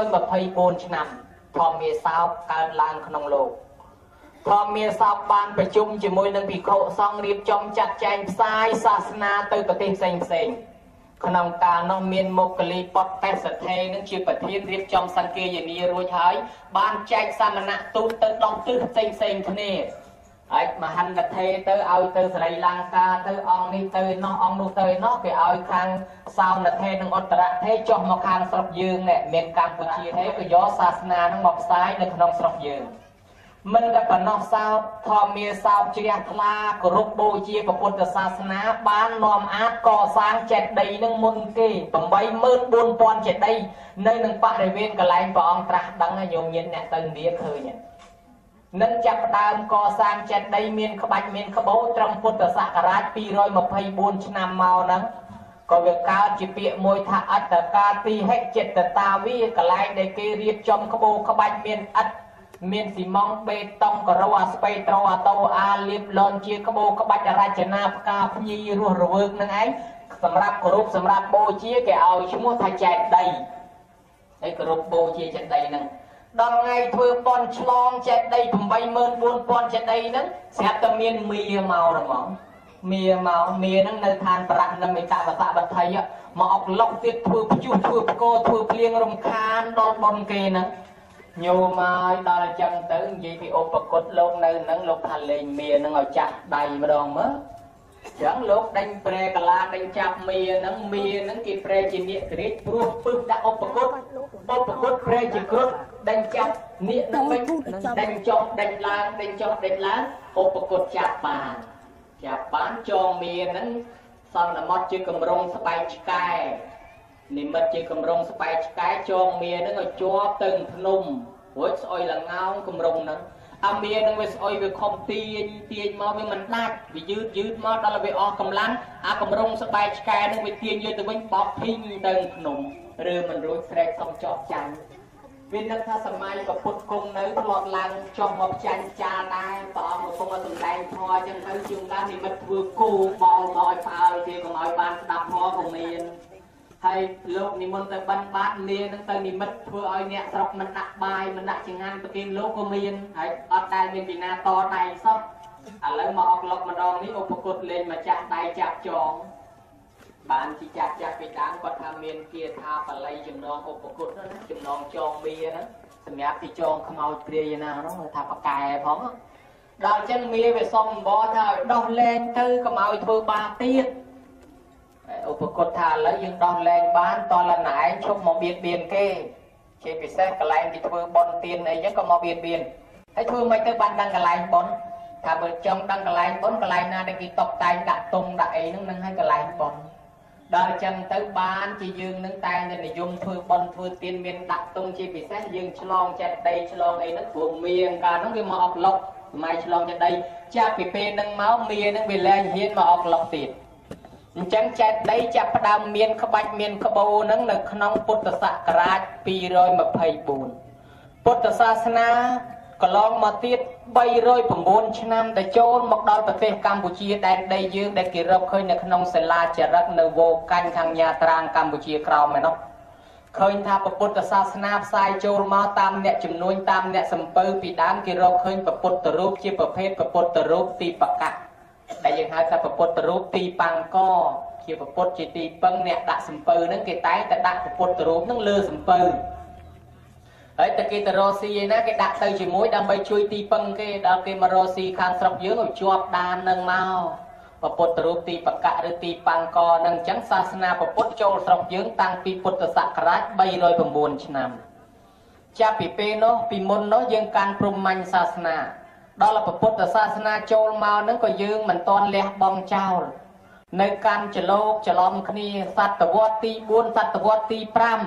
224ឆ្នាំធម្មមាសោកកើតឡើងក្នុងលោកធម្មមាសោកបានប្រជុំជាមួយនឹងភិក្ខុសង្ឃរៀបចំចាត់ចែងផ្សាយសាសនាទៅប្រទេសផ្សេងក្នុងកាលនោះមានមុគលីពតទេសថេនឹងជាប្រធានរៀបចំសង្គាយនារួចហើយបានចែកសាមណៈទូតទៅ10ទិសផ្សេងគ្នា ấy mà hành là thê tới ao tới Sri Lanka tới ông đi tới nó ông nu tới nó cái ao khang sao là thê nông ôn tara thế cho một khang sọc dương nè miền Campuchia thế cái gió Sasna nó mọc saiនៅក្នុងស្រុកយើងមិនតែប៉ុណ្ណោះសោតធម្មមាសោតជ្រះថ្លាគោរពបូជាពុទ្ធសាសនាបាននាំអាចកសាងចេតិយនឹងមុនគេ84000ចេតិយនៅនឹងបរិវេណកន្លែងព្រះអង្គត្រាស់ដឹងញោមញាតអ្នកទៅនាឃើញនឹងចាប់ផ្ដើមកសាងចេតិយមានក្បាច់មានក្បូរត្រឹមពុទ្ធសករាជ224ឆ្នាំមកហ្នឹងក៏វាកើតជាពាក្យមួយថាអត្តកាទីហិចិត្តតាវាកន្លែងដែលគេរៀបចំក្បូរក្បាច់មានអត្តមានស៊ីម៉ងបេតុងករោអាស្បៃត្រូអាតូអាលៀបលន់ជាក្បូរក្បាច់រចនាផ្កាភ្ញីរស់រវើកនឹងឯងសម្រាប់គោរពសម្រាប់បូជាគេឲ្យឈ្មោះថាចេតិយហើយគោរពបូជាចេតិយហ្នឹងដល់ថ្ងៃធ្វើបន់ឆ្លងចេតិយ84000ចេតិយហ្នឹងស្រាប់តែមានមាមកហ្មងមាហ្នឹងនៅឋានប្រាក់នឹងឯកវសបថីមកអុកលុកទៀតធ្វើព្យុះធ្វើផ្គរធ្វើភ្លៀងរំខានដល់បន់គេហ្នឹងញោមឲ្យដល់អញ្ចឹងទៅនិយាយពីឧបកុតលោកនៅហ្នឹងលោកថាលេងមាហ្នឹងឲ្យចាក់ដៃម្ដងមើលអញ្ចឹងលោកដេញប្រែកាឡាដេញចាប់មាហ្នឹងគេប្រែជានាគក្រិចព្រោះពឹសដាក់ឧបកុតប្រែជាគ្រុឌដេញចាប់នាគហ្នឹងវិញដេញចុះដេញឡើងដេញចុះដេញឡើងឧបកុតចាប់បានចងមាហ្នឹងសន្មត់ជាកម្រងស្បែកឆ្កែនិមិត្តជាកម្រងស្បែកឆ្កែចងមាហ្នឹងឲ្យជាប់ទៅភ្នំរួចស្អុយលងោងកម្រងហ្នឹងអាមាហ្នឹងវាស្អុយវាខំទាញមកវាមិនដាច់វាយឺតមកដល់វាអស់កម្លាំងអាកម្រងស្បែកឆ្កែហ្នឹងវាទាញយកទៅវិញបោកភីងទៅភ្នំឬមិនរួចស្រែកសុំចោះចាញ់វានឹកថាសម័យពុទ្ធគង់នៅធ្លាប់ឡើងចុះមកចាញ់ចាដែរព្រះអង្គកំពុងតែសម្ដែងធម៌អញ្ចឹងទៅជួនកាលនិមិត្តធ្វើគោបងមកឲ្យផ្អើលគេកុំឲ្យបានស្ដាប់ធម៌ក៏មានហើយលោកនិមន្តទៅបិណ្ឌបាតនាងនឹងទៅនិមិត្តធ្វើឲ្យអ្នកស្រុកមិនដាក់បាយមិនដាក់ចង្ហាន់ប្រគេនលោកក៏មានហើយអត់ដែលមានពីណាតដៃសោះឥឡូវមកអុកលុកម្ដងនេះឧបគុតលេងមកចាស់ដៃចាប់ចងបានជាចាស់ពីដើមគាត់ថាមានគាថាបល័យចំណងឧបគុតណាចំណងចងមាហ្នឹងសម្រាប់ពីចងខ្មោចព្រាយណាហ្នឹងថាបកែផងដល់អញ្ចឹងមាវាសុំអំបរថាឲ្យដោះលែងទៅកុំឲ្យធ្វើបាបទៀតឧបកុតថាឥឡូវយើងដោះលែងបានតលណែឯងឈប់មកបៀតបៀនគេជាពិសេសកន្លែងគេធ្វើបន់ទៀនអីចឹងក៏មកបៀតបៀនហើយធ្វើមិនទៅបានដឹងកន្លែងបន់ថាបើចង់ដឹងកន្លែងបន់កន្លែងណាដែលគេតុបតែងដាក់តុងដាក់អីហ្នឹងហើយកន្លែងបន់ដល់អញ្ចឹងទៅបានជាយើងនឹងតែងតែនិយមធ្វើបន់ធ្វើទៀនមានដាក់តុងជាពិសេសយើងឆ្លងចេតិយឆ្លងអីហ្នឹងព្រោះមាកាលហ្នឹងវាមកអុកលុកសម័យឆ្លងចេតិយចាប់ពីពេលហ្នឹងមកមាហ្នឹងវាលែងហ៊ានមកអុកលុកទៀតអញ្ចឹងចេតិយចាប់ផ្ដើមមានក្បាច់មានក្បូរហ្នឹងនៅក្នុងពុទ្ធសករាជ224ពុទ្ធសាសនាកន្លងមកទៀត309ឆ្នាំដែលចូលមកដល់ប្រទេសកម្ពុជាដែនដីយើងដែលគេរកឃើញនៅក្នុងសិលាចារឹកនៅវោកាញ់ខាងញាត្រាងកម្ពុជាក្រោមឯនោះឃើញថាពុទ្ធសាសនាផ្សាយចូលមកតាមអ្នកជំនួញតាមអ្នកសំពៅពីដើមគេរកឃើញពុទ្ធរូបជាប្រភេទពុទ្ធរូបទីបកៈដែលយើងហៅថាពុទ្ធរូបទីបាំងកជាពុទ្ធជាទីពឹងអ្នកដាក់សំពៅហ្នឹងគេតែងតែដាក់ពុទ្ធរូបហ្នឹងលើសំពៅហើយតែគេទៅរកស៊ីឯណាគេដាក់ទៅជាមួយដើម្បីជួយទីពឹងគេដល់គេមករកស៊ីខាងស្រុកយើងឲ្យជាប់ដាននឹងមកពុទ្ធរូបទីបកៈឬទីបាំងកហ្នឹងអញ្ចឹងសាសនាពុទ្ធចូលស្រុកយើងតាំងពីពុទ្ធសករាជ309ឆ្នាំចាប់ពីពេលនោះពីមុននោះយើងកាន់ព្រហ្មញ្ញសាសនាដល់ពុទ្ធសាសនាចូលមកហ្នឹងក៏យើងមិនទាន់លះបង់ចោលនៅកាន់ច្រឡោកច្រឡំគ្នាសតវត្សទី4សតវត្សទី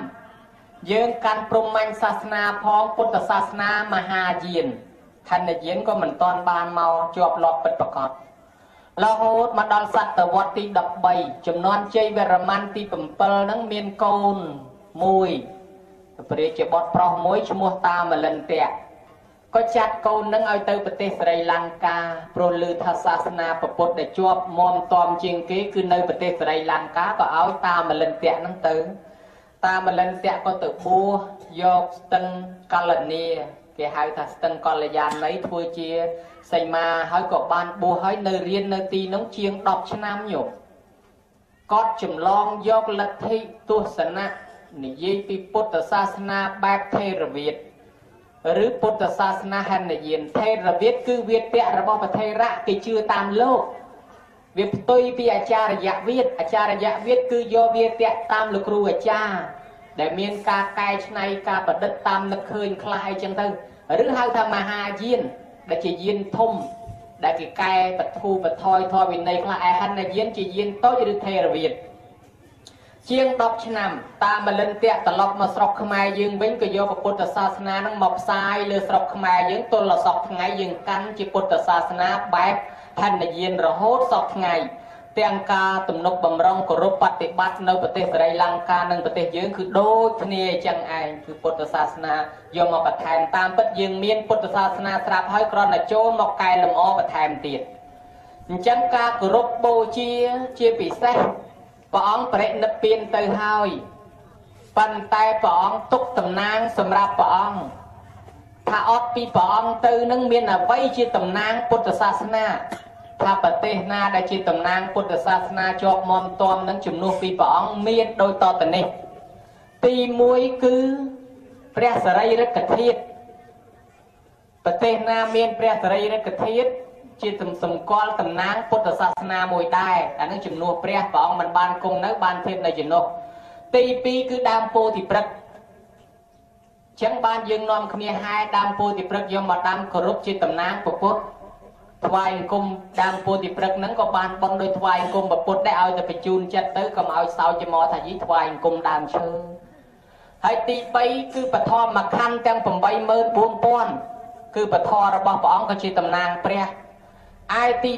5យើងកាន់ព្រហ្មញ្ញសាសនាផងពុទ្ធសាសនាមហាយានខណ្ឌយានក៏មិនទាន់បានមកជាប់លាប់ពិតប្រាកដរហូតមកដល់សតវត្សទី13ចំនួនជ័យវរ្ម័នទី7ហ្នឹងមានកូនមួយព្រះរាជបុត្រប្រុសមួយឈ្មោះតាមលិនតៈក៏ចាត់កូននឹងឲ្យទៅប្រទេសស្រីលង្កាព្រោះឮថាសាសនាពុទ្ធដែលជាប់មមតំជាងគេគឺនៅប្រទេសស្រីលង្កាក៏ឲ្យតាមលិនតៈហ្នឹងទៅតាមលិនតៈក៏ទៅបួសយកស្ទឹងកលនីគេហៅថាស្ទឹងកល្យានីធ្វើជាសីមាហើយក៏បានបួសហើយនៅរៀននៅទីនោះជាង10ឆ្នាំញោមគាត់ចម្លងយកលទ្ធិទស្សនៈនិយាយពីពុទ្ធសាសនាបែបថេរវាទឬពុទ្ធសាសនាហិនយានថេរវាទគឺវាទៈរបស់ប្រថេរៈគេជឿតាមលោកវាផ្ទុយពីអាចារ្យវាទគឺយកវាទៈតាមលោកគ្រូអាចារ្យដែលមានការកែច្នៃការប្រឌិតតាមនឹកឃើញខ្លះអីចឹងទៅឬហៅថាមហាយានដែលជាយានធំដែលគេកែបធូបថយធម៌វិន័យខ្លះឯហិនយានជាយានតូចឬថេរវាទជាង10ឆ្នាំតាមមលិនតៈត្រឡប់មកស្រុកខ្មែរយើងវិញក៏យកពុទ្ធសាសនានឹងមកផ្សាយលើស្រុកខ្មែរយើងទល់សពថ្ងៃយើងកាន់ជាពុទ្ធសាសនាបែបហិនយានរហូតសពថ្ងៃទាំងការទំនុកបំរុងគោរពបប្រតិបត្តិនៅប្រទេសសេរីលង្កានិងប្រទេសយើងគឺដូចគ្នាអញ្ចឹងឯងគឺពុទ្ធសាសនាយកមកបន្ថែមតាមពិតយើងមានពុទ្ធសាសនាស្រាប់ហើយគ្រាន់តែចូលមកកែលម្អបន្ថែមទៀតអញ្ចឹងការគោរពបូជាពិសេសព្រះអង្គបរិនិព្វានទៅហើយប៉ុន្តែព្រះអង្គទុកតំណាងសម្រាប់ព្រះអង្គថាអត់ពីព្រះអង្គទៅនឹងមានអ្វីជាតំណាងពុទ្ធសាសនាថាប្រទេសណាដែលជាតំណាងពុទ្ធសាសនាជាប់មាំទាំនឹងជំនួសពីព្រះអង្គមានដូចតទៅនេះទី1គឺព្រះសារីរិកធាតុប្រទេសណាមានព្រះសារីរិកធាតុជាសម្គាល់តំណាងពុទ្ធសាសនាមួយដែរអានឹងជំនួសព្រះអង្គមិនបានគង់នៅបានធៀបនៅជំនួសទី2គឺដើមពោធិព្រឹក្សចឹងបានយើងនាំគ្នាហែដើមពោធិព្រឹក្សយកមកដាំគោរពជាតំណាងពុទ្ធថ្វាយអង្គមដើមពោធិព្រឹក្សហ្នឹងក៏បានបន់ដោយថ្វាយអង្គមពុទ្ធដែរឲ្យតែបញ្ជូនចិត្តទៅកុំឲ្យសោចមកថាយីថ្វាយអង្គមដើមឈើហើយទី3គឺបឋមខណ្ឌទាំង 84000 គឺបឋមរបស់ព្រះអង្គក៏ជាតំណាងព្រះឯទី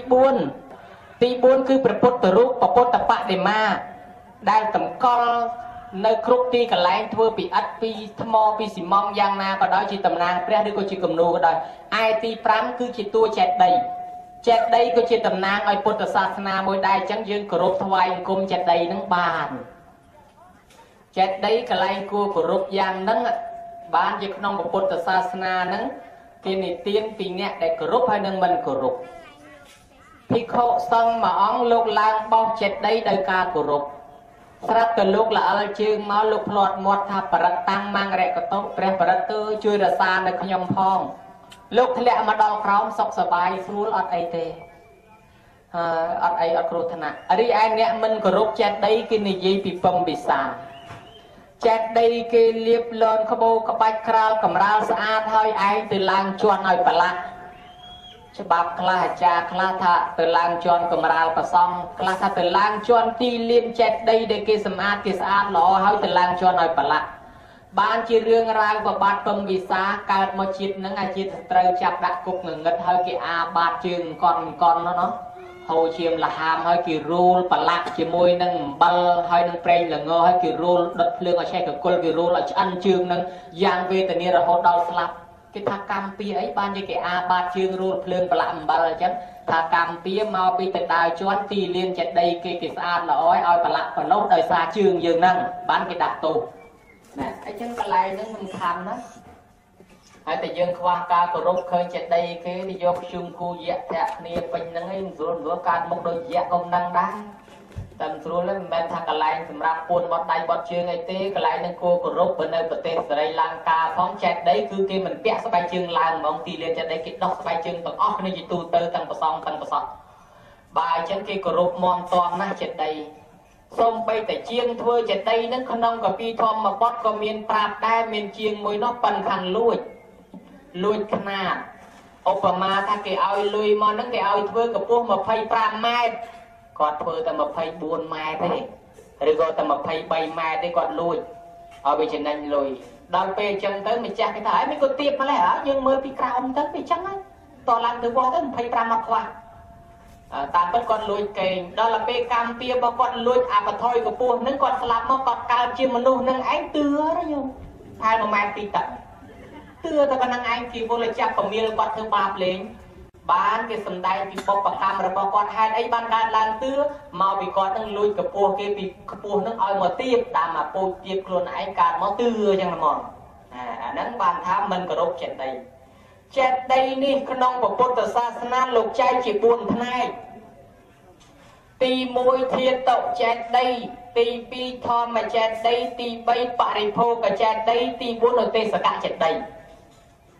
4គឺព្រះពុទ្ធរូបពុទ្ធបដិមាដែលតម្កល់នៅគ្រប់ទីកន្លែងធ្វើពីឥដ្ឋពីថ្មពីស៊ីម៉ងយ៉ាងណាក៏ដោយជាតំណាងព្រះឬក៏ជាគំនូរក៏ដោយឯទី5គឺជាតួចេតិយក៏ជាតំណាងឲ្យពុទ្ធសាសនាមួយដែរអញ្ចឹងយើងគោរពថ្វាយអង្គមចេតិយនឹងបានចេតិយកន្លែងគួរគោរពយ៉ាងហ្នឹងបានជាក្នុងពុទ្ធសាសនាហ្នឹងគេនិទានពីអ្នកដែលគោរពហើយនឹងមិនគោរពភិក្ខុសង្ឃមួយអង្គលោកឡើងបោសចេតិយដោយការគោរពស្រាប់តែលោកល្អិលជើងមកលោកផ្លាត់មាត់ថាបរិតតាំងម៉ាំងរកតុព្រះបរិតទៅជួយរក្សានៅខ្ញុំផងលោកធ្លាក់មកដល់ក្រោមសុខសប្បាយស្រួលអត់អីទេអត់គ្រោះថ្នាក់រីឯអ្នកមិនគោរពចេតិយគេនិយាយពីពំពិសាចេតិយគេលាបលន់ក្បូរក្បាច់ក្រាលកម្រាលស្អាតហើយឯងទៅឡើងជន់ឲ្យប្រឡាក់ច្បាប់ខ្លះអាចារ្យខ្លះថាទៅឡើងជន់កម្រាលប្រសំខ្លះថាទៅឡើងជន់ទីលានចេតិយដែលគេសម្អាតគេស្អាតល្អហើយទៅឡើងជន់ឲ្យប្រឡាក់បានជារឿងរ៉ាវប្របាទពំវិសាកើតមកជាតិហ្នឹងអាជាតិត្រូវចាប់ដាក់គុកងងឹតហើយគេអាបាតជើងកន់នោះហូរឈាមលហាមហើយគេរូលប្រឡាក់ជាមួយនឹងអំបិលហើយនឹងប្រេងល្ងហើយគេរូលដុតភ្លើងឲ្យឆេះកគុលគេរូលឲ្យឆ្អិនជើងហ្នឹងយ៉ាងវេទនារហូតដល់ស្លាប់គេថាកម្មពីអីបានជាគេអាបាតជើងរូលភ្លើងប្រឡាក់អំបិលអញ្ចឹងថាកម្មពីមកពីទៅដើរជន់ទីលានចេតិយគេស្អាតល្អឲ្យប្រឡាក់ប្រឡូសដោយសារជើងយើងហ្នឹងបានគេដាក់ទោសណាអញ្ចឹងកន្លែងហ្នឹងសំខាន់ណាហើយតែយើងខ្វះការគោរពឃើញចេតិយគេនិយកជុំគូយៈធាក់គ្នាពេញហ្នឹងឯងស្រួលកើតមុខដូចយៈកុំដឹងដែរតែមិនស្រួលទេមិនមែនថាកន្លែងសម្រាប់ពួនបត់ដៃបត់ជើងអីទេកន្លែងហ្នឹងគួរគោរពនៅប្រទេសសេរីលង្កាផងចេតិយគឺគេមិនពាក់ស្បែកជើងឡើងហ្មងទីលានចេតិយគេដោះស្បែកជើងទាំងអស់គ្នាជាទូទៅទាំងប្រសងទាំងប្រសក់បើអញ្ចឹងគេគោរពមន់តមណាស់ចេតិយសូម្បីតែជាងធ្វើចេតិយហ្នឹងក្នុងកពីធម្មបទក៏មានប្រាប់ដែរមានជាងមួយនោះប៉ិនខាន់លួចខ្នាតឧបមាថាគេឲ្យលុយមកហ្នឹងគេឲ្យធ្វើកម្ពស់25ម៉ែត្រគាត់ធ្វើតែ24ម៉ែត្រទេឬក៏តែ23ម៉ែត្រទេគាត់លួចឲ្យវាចំណេញលុយដល់ពេលអញ្ចឹងទៅម្ចាស់គេថាអីមិនក៏ទៀបម្លេះយើងមើលពីក្រោមទៅវាអញ្ចឹងហើយតឡើងទៅវត្តទៅ25មកខ្វះតាមពិតគាត់លួចកេងដល់ពេលកម្មពៀរបស់គាត់លួចអាបថយកម្ពស់ហ្នឹងគាត់ស្លាប់មកគាត់កើតជាមនុស្សនឹងឯងទឿយោថែ1ម៉ែត្រទីទឹកទឿតែប៉ុណ្្នឹងឯងគេវល់ចាប់ប្រមៀលគាត់ធ្វើបាបលេងបានគេសំដែងពីបុព្វកម្មរបស់គាត់ហេតុអីបានកើតឡើងទឿមកពីគាត់នឹងលួចកម្ពស់គេពីកម្ពស់នឹងឲ្យមកទៀបតាមមកពោចទៀបខ្លួនឯងកើតមកទឿអញ្ចឹងហ្មងអាហ្នឹងបានថាមិនគោរពចេតិយចេតិយនេះក្នុងពុទ្ធសាសនាលោកចែកជា4ផ្នែកទី1ធាតុចេតិយទី2ធម្មចេតិយទី3បរិភោគចេតិយទី4ឧទេសកចេតិយ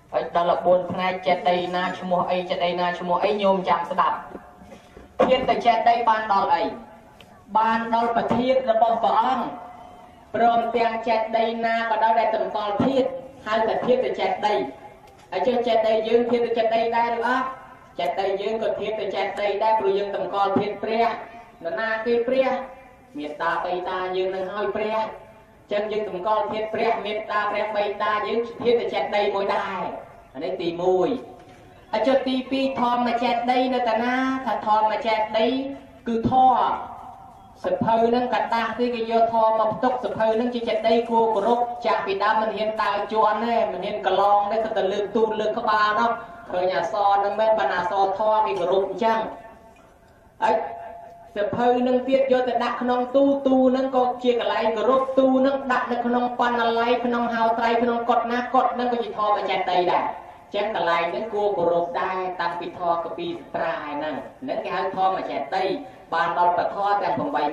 ហើយដល់ល4ផ្នែកចេតិយណាឈ្មោះអីចេតិយណាឈ្មោះអីញោមចាំស្ដាប់ធាតុតែចេតិយបានដល់អីបានដល់ប្រធានរបស់ព្រះអង្គព្រមទាំងចេតិយណាក៏ដោយដែលតម្កល់ធាតុហៅថាធាតុតែចេតិយហើយចេះចេតិយយើងធាតុតែចេតិយដែរឬអត់ចេតិយយើងក៏ធាតុតែចេតិយដែរព្រោះយើងតម្កល់ធាតុព្រះនរណាគេព្រះមេត្តាបិតាយើងនឹងឲ្យព្រះចឹងយើងតម្កល់ធាតុព្រះមេត្តាព្រះបិតាយើងធាតុតែចេតិយមួយដែរអានេះទី1ហើយចុះទី2ធម្មចេតិយនៅតាណាថាធម្មចេតិយគឺធម៌សភៅនឹងកតាស់ទីគេយកធម៌មកផ្ទុកសភៅនឹងជាចេតិយគួរគោរពចាស់ពីដើមមិនហ៊ានដើរជាន់ទេមិនហ៊ានកឡងទេគាត់ទៅលើកទូលលើកក្បាលនោះឃើញអសរនឹងមែនបានអសរធម៌គេគោរពអញ្ចឹងហើយសភៅនឹងទៀតយកទៅដាក់ក្នុងទូនឹងក៏ជាកន្លែងគោរពទូនឹងដាក់នៅក្នុងបណ្ណាល័យក្នុងហៅត្រៃក្នុងកុដណាកុដនឹងក៏ជាធម៌ចេតិយដែរចឹងកន្លែងហ្នឹងគួរគោរពដែរតាំងពីធម៌កពីត្រាហ្នឹងគេហៅធម៌ចេតិយបានដល់ពធទាំង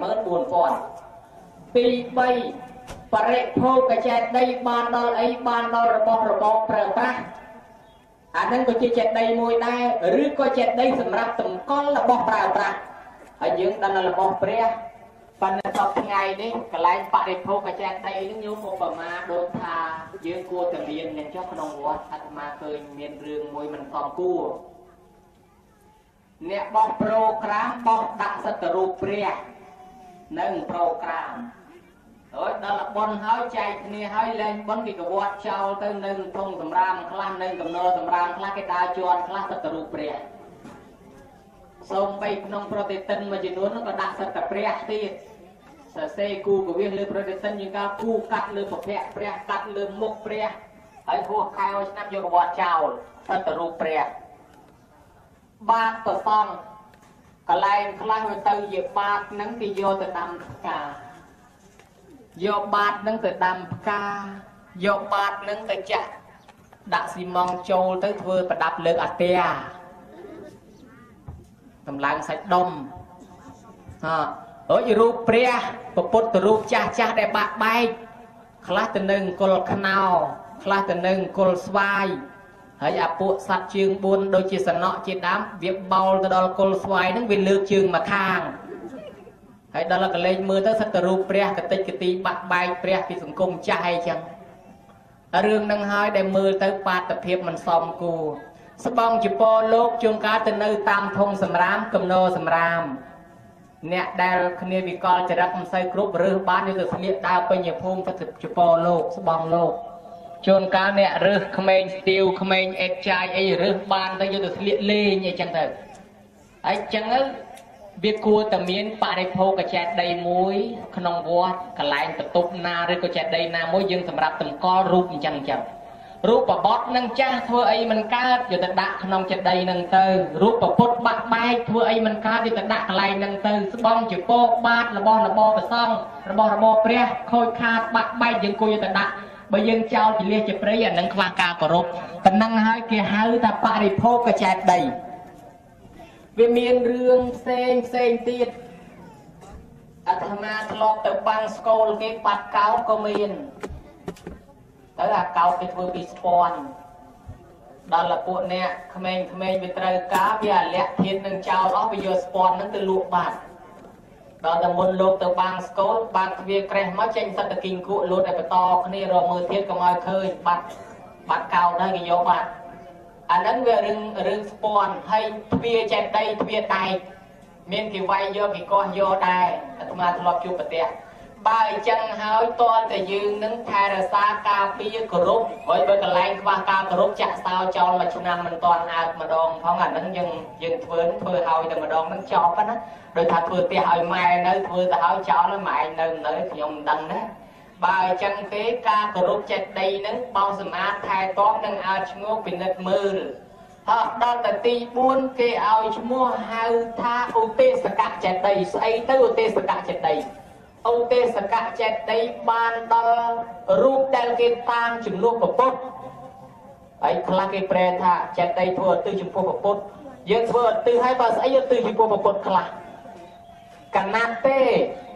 84000 ទី3បរិភោគចេតិយបានដល់អីបានដល់របស់របរប្រើប្រាស់អាហ្នឹងក៏ជាចេតិយមួយដែរឬក៏ចេតិយសម្រាប់តម្កល់របស់ប្រើប្រាស់ហើយយើងដល់របស់ព្រះប៉ុន្តែសពថ្ងៃនេះកន្លែងបរិភោគចេតិយហ្នឹងញោមឧបមាដូចថាយើងគួរតែមានអ្នកចុះក្នុងវត្តអាត្មាឃើញមានរឿងមួយមិនសមគួរអ្នកបោះប្រូក្រាមបោះដាក់សត្វរូបព្រះនៅប្រូក្រាមហើយដល់បន់ហើយចែកគ្នាហើយលែងបន់គេក៏វត្តចោលទៅនៅធំសម្រាមខ្លះនៅកំណល់សម្រាមខ្លះគេដើរជាន់ខ្លះសត្វរូបព្រះសូម្បីក្នុងប្រតិទិនមួយចំនួនក៏ដាក់សត្វព្រះទៀតសរសេរគូកវិសលើប្រតិទិនយើងក៏គូកាត់លើពភៈព្រះកាត់លើមុខព្រះហើយហួសខែឆ្នាំយកវត្តចោលសត្វរូបព្រះបាតប្រសងកន្លែងខ្លះទៅជាបាតហ្នឹងគេយកទៅដាំផ្កាយកបាតហ្នឹងទៅដាំផ្កាយកបាតហ្នឹងទៅចាក់ដាក់ស៊ីម៉ងចូលទៅធ្វើប្រដាប់លើកអាទែតម្លើងសាច់ដុំហើយរូបព្រះពុទ្ធរូបចាស់ចាស់ដែលបាក់បែកខ្លះទៅនឹងអង្គុលខ្នោខ្លះទៅនឹងអង្គុលស្វាយហើយអាពួកសត្វជើង4ដូចជាសំណក់ជាដើមវាបោលទៅដល់គល់ស្វាយហ្នឹងវាលើកជើងមកខាងហើយដល់កលេងមើលទៅសត្វរូបព្រះកតិចកទីបាក់បែកព្រះពីសង្គមចាស់អីចឹងរឿងហ្នឹងហើយដែលមើលទៅបាតុភិបមិនសមគួរស្បងជប៉ុនលោកជួនកាលទៅនៅតាមធំសម្រាមកំណោសម្រាមអ្នកដែលគ្នាវិកលចរិតមិនសូវគ្រប់រើសបានយកទៅស្លៀកដើរពេញភូមិទៅជប៉ុនលោកស្បងលោកជួនកាលអ្នករើសក្មេងស្ទាវក្មេងអេតចាយអីរើសបានទៅយកទៅស្លៀកលេងអីចឹងទៅហើយចឹងទៅវាគួរតែមានបរិភោគចេតិយមួយក្នុងវត្តកន្លែងបន្ទប់ណាឬក៏ចេតិយណាមួយយើងសម្រាប់តម្កល់រូបអញ្ចឹងរូបបបត់នឹងចាស់ធ្វើអីមិនកើតយកទៅដាក់ក្នុងចេតិយនឹងទៅរូបពុទ្ធបាក់បែកធ្វើអីមិនកើតយកទៅដាក់កន្លែងនឹងទៅស្បងជាពោបាតរបស់ព្រះសង្ឃរបស់ព្រះខូចខាតបាក់បែកយើងគួរយកទៅដាក់បើយើងចោលជាលះជាព្រៃអានឹងខ្វះការគោរពប៉ុណ្ណឹងហើយគេហៅថាបរិភោគចេតិយវាមានរឿងផ្សេងទៀតអាត្មាធ្លាប់ទៅបាំងស្គលគេបាត់កោតក៏មានទៅអាកោតគេធ្វើពីស្ពាន់ដល់លពួកអ្នកក្មេងវាត្រូវការវាអាលាក់ធាតនឹងចោលអស់វាយកស្ពាន់នឹងទៅលក់បាត់ដល់តែមុនលោកទៅបាំងស្គលបាត់ទ្វារក្រេះមកចេញសត្វតគីងគក់លូតឲ្យបន្តគ្នារកមើលធាតកុំឲ្យឃើញបាត់កោតហើយគេយកបាត់អាហ្នឹងវារឿងស្ពាន់ហើយទ្វារចេតិយទ្វារដែកមានគេវាយយកគេកោះយកដែរអាត្មាធ្លាប់ជួបប្រទេសបើអញ្ចឹងហើយតើតែយើងនឹងថែរក្សាការពារគោរពហើយបើកន្លែងខ្វះការគោរពចាក់សោចោលមួយឆ្នាំមិនតាន់អើតម្ដងផងអាហ្នឹងយើងធ្វើឲ្យតែម្ដងហ្នឹងចប់ណាដោយថាធ្វើផ្ទះឲ្យម៉ែនៅធ្វើទៅឲ្យចោលឲ្យម៉ែនៅខ្ញុំមិនដឹងណាបើអញ្ចឹងទេការគោរពចេតិយហ្នឹងបោសសម្អាតថែទាំនឹងអើតឈ្ងោកពិនិត្យមើលហើយដល់តែទី4គេឲ្យឈ្មោះហៅថាឧទេសកចេតិយស្អីទៅឧទេសកចេតិយឧទេសកចេតិយបានដល់រូបដែលគេតាំងជំនួសពុទ្ធហើយខ្លះគេប្រែថាចេតិយធ្វើឧទ្ទិសចំពោះពុទ្ធយើងធ្វើឧទ្ទិសឲ្យបើស្អីឧទ្ទិសចំពោះពុទ្ធខ្លះកណាត់ទេប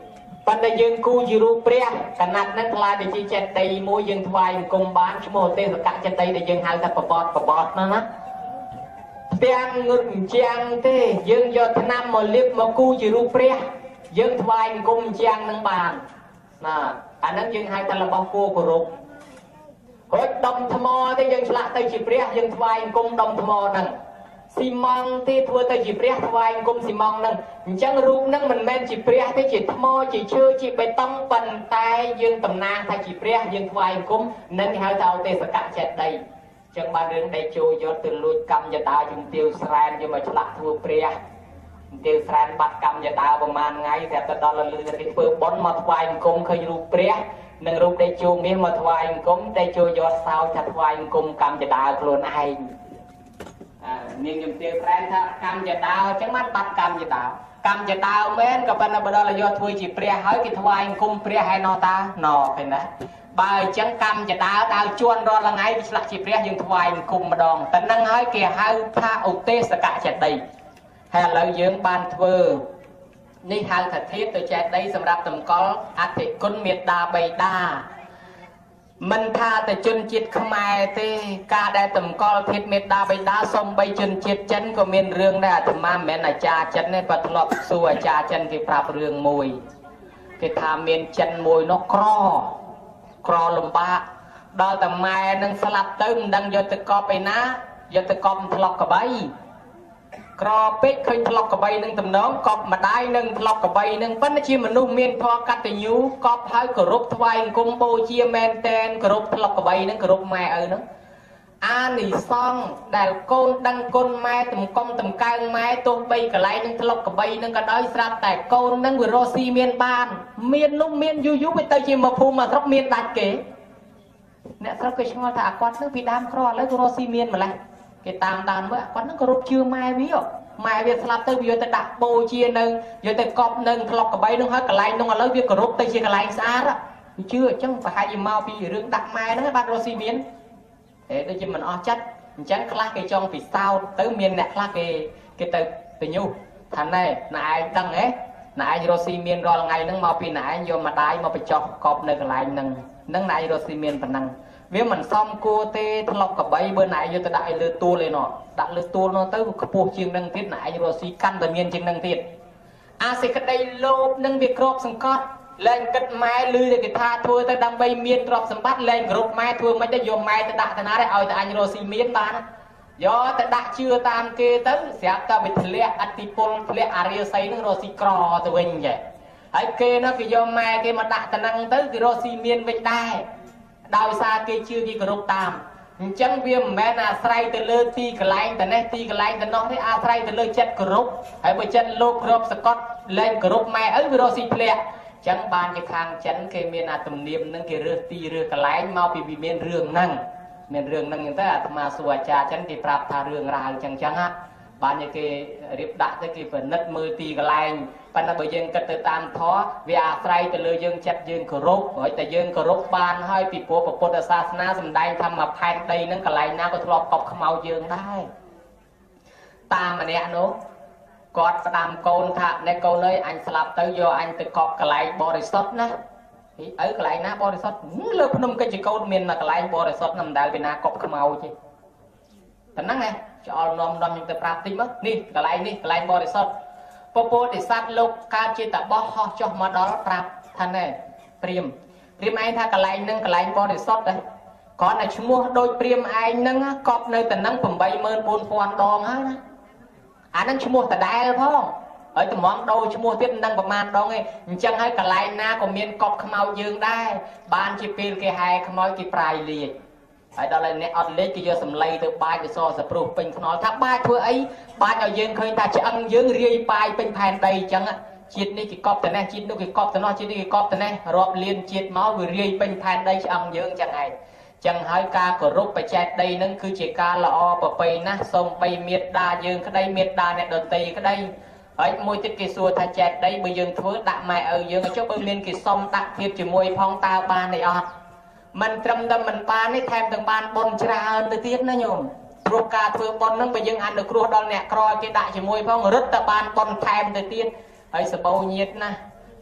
Padaយើងគូជារូបព្រះកណាត់នឹងខ្លាចជាចេតិយមួយយើងថ្វាយអង្គមបានឈ្មោះទេសកចេតិយដែលយើងហៅថាបបតហ្នឹងណាទាំងងឹតជាងទេយើងយកថ្នាំមកលាបមកគូជារូបព្រះយើងថ្វាយអង្គមជាងនឹងបានណាអាហ្នឹងយើងហៅថារបស់គួរគោរពរួចដុំថ្មទេយើងឆ្លាក់ទៅជាព្រះយើងថ្វាយអង្គមដុំថ្មហ្នឹងស៊ីម៉ង់ទេធ្វើទៅជាព្រះថ្វាយអង្គមស៊ីម៉ង់ហ្នឹងអញ្ចឹងរូបហ្នឹងមិនមែនជាព្រះទេជាថ្មជាឈើជាបេតុងប៉ុន្តែយើងតំណាងថាជាព្រះយើងថ្វាយអង្គមនឹងគេហៅថាឧទេសកចេតិយអញ្ចឹងបានរឿងដែលចូលយកទៅលួចកម្មយតាជំទាវស្រែនយកមកឆ្លាក់ធ្វើព្រះជំទាវស្រែនបាត់កម្មយតាប្រហែលថ្ងៃតែទៅដល់លឺគេធ្វើបុណ្យមកថ្វាយអង្គមឃើញរូបព្រះនិងរូបដែលចូលមាសមកថ្វាយអង្គមដែលចូលយកសោចថាថ្វាយអង្គមកម្មយតាខ្លួនឯងនាងជំទាវស្រែនថាកម្មយតាអញ្ចឹងបានបាត់កម្មយតាកម្មយតាមែនក៏ប៉ុន្តែបើដល់យកធ្វើជាព្រះហើយគេថ្វាយអង្គមព្រះហើយណោះតាណោឃើញណាបើអញ្ចឹងកម្មយតាដើរជួនរាល់ថ្ងៃវាឆ្លាក់ជាព្រះយើងថ្វាយអង្គមម្ដងតែនឹងហើយគេហៅថាឧទេសកចេតិយហើយឥឡូវយើងបានធ្វើនេះហៅថាធាតុទៅចេតិយសម្រាប់តម្កល់អធិគុណមេត្តាបិតាមិនថាតែជនជាតិខ្មែរទេការដែលតម្កល់ធាតុមេត្តាបិតាសំបីជនជាតិចិនក៏មានរឿងដែរអាត្មាមិនមែនអាចារ្យចិនទេបើធ្លាប់សួរអាចារ្យចិនគេប្រាប់រឿងមួយគេថាមានចិនមួយនោះក្រលំបាកដល់តែម៉ែនឹងស្លាប់ទៅមិនដឹងយកទៅកប់ឯណាយកទៅកប់ថ្លុកកបីក្រពេកឃើញថ្លុកកបីនឹងតំណងកប់ម្ដាយនឹងថ្លុកកបីនឹងប៉ុន្តែជាមនុស្សមានធម៌កតញ្ញូកប់ហើយគោរពថ្វាយអង្គមបូជាមែនតែនគោរពថ្លុកកបីនឹងគោរពម៉ែឪនឹងអានិសង្ឃដែលកូនដឹងគុណម៉ែតម្កើងម៉ែទោះបីកន្លែងនឹងថ្លុកកបីនឹងក៏ដោយស្រាប់តែកូននឹងវារស់ស៊ីមានបានមាននោះមានយូរទៅជាមកភូមិមកស្រុកមានដាច់គេអ្នកស្រុកគេឆ្ងល់ថាអាគាត់នឹងពីដើមក្រឥឡូវក៏រស់ស៊ីមានម្ល៉េះគេតាមមើលគាត់នឹងគោរពជឿម៉ែវាស្លាប់ទៅវាយកទៅដាក់បូជានៅយកទៅកប់នៅថ្លុកកបីនឹងហើយកន្លែងនោះឥឡូវវាគោរពទៅជាកន្លែងស្អាតជឿអញ្ចឹងប្រហែលជាមកពីរឿងដាក់ម៉ែហ្នឹងបានរស់ស៊ីមានដូចជាមិនអស់ចិត្តអញ្ចឹងខ្លះគេចង់ពិសោធន៍ទៅមានអ្នកខ្លះគេទៅញុះថាណែណែឯងដឹងហ៎ណែឯងរស់ស៊ីមានរាល់ថ្ងៃហ្នឹងមកពីណែឯងយកម្ដាយមកបញ្ចុះកប់នៅកន្លែងហ្នឹងណែឯងរស់ស៊ីមានប៉ុណ្ណឹងវាមិនសមគួរទេថ្លុកកបីបើណែយកទៅដាក់ឲ្យលើទួលឯណោះដាក់លើទួលនោះទៅខ្ពស់ជាងនឹងទៀតណែឯងរស់ស៊ីកាន់តែមានជាងនឹងទៀតអាសេចក្តីលោភនឹងវាគ្របសង្កត់លែងគិតម៉ែឮតែគេថាធ្វើទៅដើម្បីមានទ្រព្យសម្បត្តិលែងគោរពម៉ែធ្វើមិនទៅយកម៉ែទៅដាក់តាណាឲ្យតែអញរស់ស៊ីមានបានយកទៅដាក់ជឿតាមគេទៅស្រាប់តែវាធ្លាក់អតិពលធ្លាក់អារិយស័យនឹងរស់ស៊ីក្រទៅវិញចេះហើយគេនោះគេយកម៉ែគេមកដាក់តាហ្នឹងទៅគេរស់ស៊ីមានវិញដែរដោយសារគេជឿគេគោរពតាមអញ្ចឹងវាមិនមែនអាស្រ័យទៅលើទីកន្លែងតែនេះទីកន្លែងតែនោះទេអាស្រ័យទៅលើចិត្តគោរពហើយបើចិត្តលោកគ្របសកត់លែងគោរពម៉ែឪវារស់ស៊ីធ្លាក់អញ្ចឹងបានជាខាងចិនគេមានអាទំនៀមហ្នឹងគេរើសទីរើសកន្លែងមកពីវាមានរឿងហ្នឹងអញ្ចឹងទៅអាត្មាសួរអាចារ្យចិនគេប្រាប់ថារឿងរ៉ាវអញ្ចឹងណាបានគេរៀបដាក់ទៅគេពិនិត្យមើលទីកន្លែងប៉ុន្តែបើយើងគិតទៅតាមធម៌វាអាស្រ័យទៅលើយើងចិត្តយើងគោរពហើយតែយើងគោរពបានហើយពីព្រោះពុទ្ធសាសនាសម្ដែងថាមកផែនដីហ្នឹងកន្លែងណាក៏ធ្លាប់កប់ខ្មៅយើងដែរតាមម្នាក់នោះគាត់ស្ដាំកូនថាអ្នកកូនអើយអញស្លាប់ទៅយកអញទៅកប់កន្លែងបរិសុទ្ធណាឪកន្លែងណាបរិសុទ្ធលើភ្នំកិច្ចកូនមានកន្លែងបរិសុទ្ធណាមិនដែលពីណាកប់ខ្មៅទេតែហ្នឹងឯងឆ្អល់នំខ្ញុំទៅប្រាប់តិចមកនេះកន្លែងបរិសុទ្ធពពោធិសត្វលោកកើតជាតបោះហោះចុះមកដល់ប្រាប់ថាណែព្រាមឯងថាកន្លែងហ្នឹងកន្លែងបរិសុទ្ធដែរគ្រាន់តែឈ្មោះដូចព្រាមឯងហ្នឹងកប់នៅតែហ្នឹង 84000 ដងហើយណាអាហ្នឹងឈ្មោះដដែលផងហើយតម្រង់ដូរឈ្មោះទៀតមិនដឹងប្រមាណដងទេអញ្ចឹងហើយកន្លែងណាក៏មានកប់ខ្មោចយើងដែរបានជាពេលគេហែខ្មោចគេប្រាយលាជហើយដល់ហើយអ្នកអត់លេខគេយកសម្លៃទៅបាចទៅសសព្រុសពេញខ្នល់ថាបាចធ្វើអីបាចឲ្យយើងឃើញថាឆ្អឹងយើងរាយប៉ាយពេញផែនដីអញ្ចឹងជាតិនេះគេកប់ទៅនេះជាតិនោះគេកប់ទៅនោះជាតិនេះគេកប់ទៅនេះរាប់លានជាតិមកវារាយពេញផែនដីឆ្អឹងយើងអញ្ចឹងឯងចឹងហើយការគោរពបច្ចេកដីនឹងគឺជាការល្អប្រពៃណាស់សូមបីមេត្តាយើងក្តីមេត្តាអ្នកដតីក្តីហើយមួយទៀតគេសួរថាចេតដីបើយើងធ្វើដាក់ម៉ែឪយើងចុះបើមានគេសុំដាក់ធៀបជាមួយផងតើបានទេអត់មិនត្រឹមតែមិនបានទេថែមទាំងបានបុណ្យច្រើនទៅទៀតណាញោមព្រោះការធ្វើបុណ្យហ្នឹងបើយើងអនុគ្រោះដល់អ្នកក្រគេដាក់ជាមួយផងរឹតតែបានបុណ្យថែមទៅទៀតហើយសបោញាតណា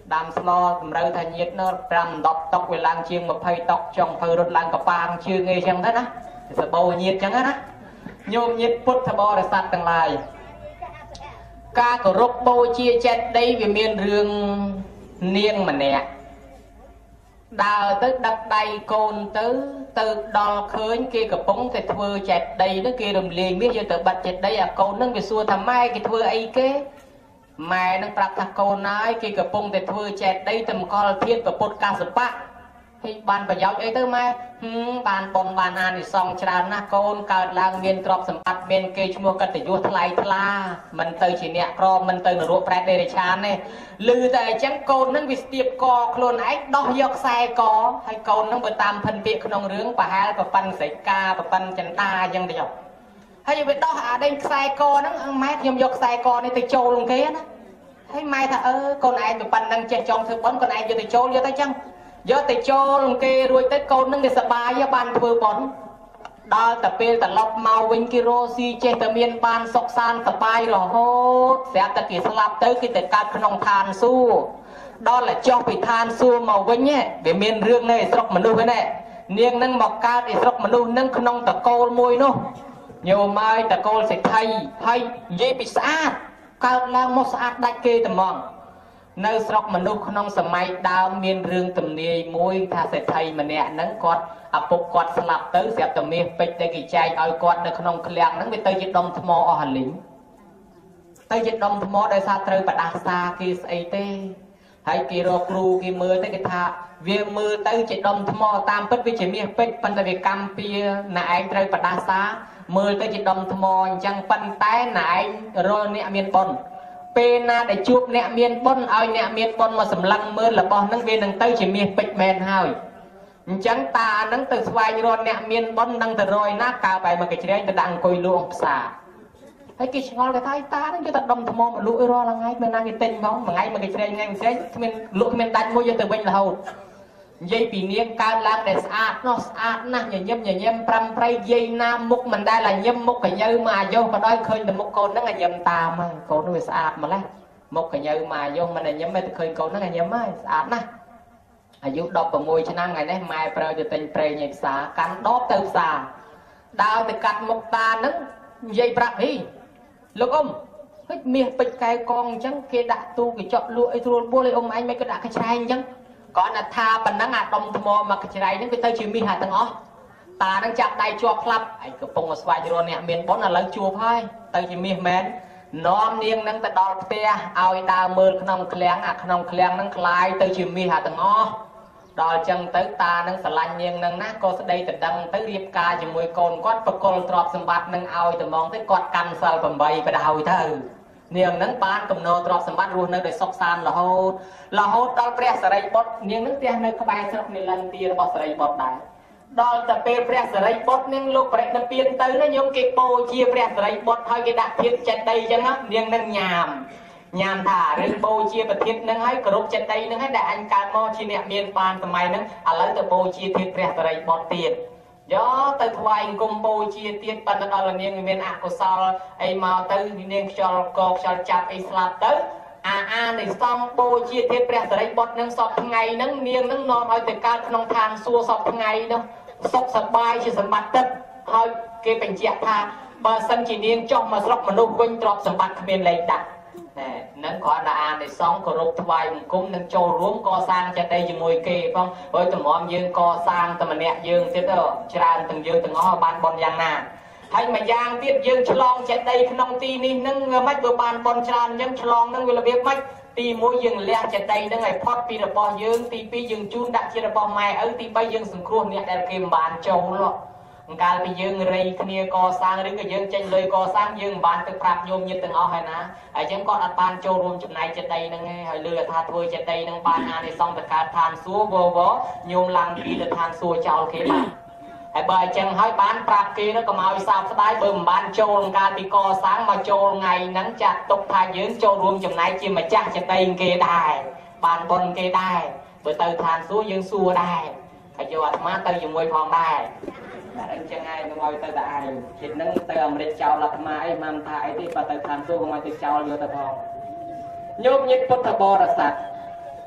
đam slo cầm râu thành nhiệt nó ram đọc tóc về lang chiêng mà phay tóc trong phơi rốt lang cà pang chưa nghe chẳng thế á sẽ bầu nhiệt chẳng hết á nhôm nhiệt phút thà bò để sát từng lại ca cổ rốc bầu chia chết đây vì miền rương niêng mà nè đào tới đặt đầy cồn tới từ đo khơi kia cặp bóng thì thưa chẹt đầy nó kia đồng liền biết giờ tự bật chẹt đây à cồn nó bị xua thầm mai cái thưa ấy kế mày nó bạc thằng cồn nói kia cặp bóng thì thưa chẹt đây tầm con thiên và bột ca sập bát thì bàn phải giáo ấy tới mai bàn bồn bàn ăn thì xong tràn na cồn cả làng miền trọp sầm bát miền kia chung một cái tự vua thay thla mình từ chỉ nẹt pro mình từ nửa ruộng trái đây để chán này lư tại chẳng cồn nó bị tiệp cò luôn ấy đo dọc sai có hay cồn nó bị tam phân biệt không rướng và hai và phân sấy ca và phân chân ta dân đều hay như vậy đó ở đây sai co nó mát nhom dọc sai co này từ châu luôn kia đó thấy mai thà con ai tụi phân đang chơi trong thứ bón con ai vô từ châu vô tới chăng do từ châu luôn kia rồi tới cồn nó người sập bài với bàn vừa bón đó tập về tập lọc màu vinh kiro si chơi tập miền ban sọc san tập bài rồi hốt sẽ tập kỳ slap tới khi tập cát khung than su đó là cho bị than su màu vinh nhé về miền rương này sọc mình nuôi cái này niềng nâng mọc cát thì sọc mình nuôi nâng khung tập cô môi nó nhiều mai tập cô sẽ thay hay dễ bị sát cao lang một sát đại kê tầm mòn nơi sọc mình nuôi khung sầm mai đào miền rương tầm nề môi ta sẽ thay mà nè nâng cọt phục quạt slap tới xẹp tầm miên bịch để kỳ trai ao quạt nơi không khleang nắng bị tới dịch đông thmo ở hành lính tới dịch đông thmo đại sa trời và đa sa kia say tê hay kỳ rô kru kỳ mưa tới cái tha việc mưa tới dịch đông thmo tam bích với chỉ miên bích phân tại việc cam pia nãy trời và đa sa mưa tới dịch đông thmo chẳng phân tái nãy rồi nẹt miên bồn pena để chụp nẹt miên bồn ao nẹt miên bồn mà sầm lăng mưa là bò nắng viên nắng tới chỉ miên bích men hơi chẳng ta nắng từ xoay rồi nè miền bón nắng từ rồi nát cao bài mà cái chuyện ta đang coi luôn xả thấy cái ngon cái thay ta nó cho ta đâm thầm mà lụi rồi là ngay bên đang cái tên bóng mà ngay mà cái chuyện ngay mình lụi mình đánh mua cho từ bên là hầu dây bị niên cao lang để sát na nhà nhâm pram pray dây nam mục mình đây là nhâm mục cái như mà vô mà đói khơi từ một con nó là nhâm ta mà con nó bị sát mà lấy một cái như mà vô mình là nhâm mấy khơi con nó là nhâm ấy sát naอายุดอกประมวยชนะไงเนี่ยไม่เปล่าจะเป็นเปรย์ใหญ่สาการดอกเติมสาดาวแต่กัดมุกตานั้นใหญ่ประฮีลูกเฮ้ยเมียไปไกลกองจังเกดะตูกิจจลุไอ้ตัวบัวเลยไอ้ไม่ก็ดะกระชายจังก่อนน่ะทาปันนังอาดมทมมากระชายนั่นไปเตยชิมีหาตังอ๋อตานั่งจับได้จัวคลับไอ้กระปงสวายจรเนี่ยเมียนบอลน่ะเลยจัวพายเตยชิมีแมนน้อมเนียงนั่งแต่ดอกเตี้ยเอาไอ้ดาวมือขนมเคลียงขนมเคลียงนั่งคลายเตยชิมีหาตังอ๋อดอจังtới ta nâng sờ lanh nhưng nâng nát cô sẽ đây từ đằng tới riệp ca chỉ mùi cồn quát bậc cồn trọt sầm bát nâng ao từ mong tới quát căn sờ bầm bầy và đào thơ niềng nâng ban cầm nô trọt sầm bát luôn nơi để sọc san là hốt đo pre sợi bột niềng nâng tia nơi các bài sọc này lần tia bọt sợi bọt đại đo tập pre sợi bột niềng lúc pre nâng piên tới nó nhung cái po chia pre sợi bột thôi cái đặc thiết chặt đây chẳng á niềng nâng nhàm thả rừng bầu chia bật thiết nâng hay cột chặt đây nâng hay đại anh can mo chi nẹt miền pan tầm mày nâng lấy từ bầu chia thiết bẹt từ bọt tiền gió từ thoại cùng bầu chia tiền pan từ đó là niềng miền của sao ai mà từ niềng cho cột cho chặt ai slap tới để xong bầu chia thiết bẹt từ bọt nâng sọt ngày nâng niềng nâng nôm ai từ can nông than xua sọt ngày đâu sọt sọt bay chỉ sầm bát tất hơi cái bệnh chẹt tha bờ sân chỉ niềng trong mà sọt mà nô quanh trọt sầm bát miền lấy đặt nâng có là để xong có rụt vài cũng nâng trâu ruống co sang cho đây cho mùi kì phong với tụi mỏm dương co sang tụi mình nẹ dương tiếp đó tràn từng dương từng ngõ ban bon giang nà hay mà giang tiếp dương chlong cho đây nông ti ni nâng mách vừa ban bon tràn nhưng chlong nâng là biết mách ti mũi dương lẹ cho đây nâng ngày pot pi là bò dương ti pi dương chun đặt chia là bò mai ở ti bay dương sừng khuôn nẹ để kìm bàn trâu luônการไปยืงเรย์คเนียก่อสร้างหรือก็ยืงเจนเลยก่อสร้างยืงบานตึกปราบโยมยึดตึงเอาให้นะไอ้เจ้าก็อัดปานโจรวมจุดไหนจะได้นั่งไงให้เรือทาถ้วยจะได้นั่งปานงานในซองตะการทานซัววโยมลังปีเดือทานซัวเจ้าเข็มไอ้ใบจังให้ปานปราบกีแล้วก็มาเอาสาวสไตล์เบิ่มบานโจรการไปก่อสร้างมาโจรไงนั้นจะตกทายยืงโจรวมจุดไหนจีมาจ้าจะได้เกได้บานบนเกได้เปิดเตยทานซัวยืงซัวได้ไอ้โยอัดมาเตยอยู่มวยพองได้anh chẳng ai nó ngồi tới đại chỉ nâng tới ông để chào là tham ai mang thai thì bắt tới tham số của mình thì chào vô tới phòng nhôm nhật bút thà bò là sạch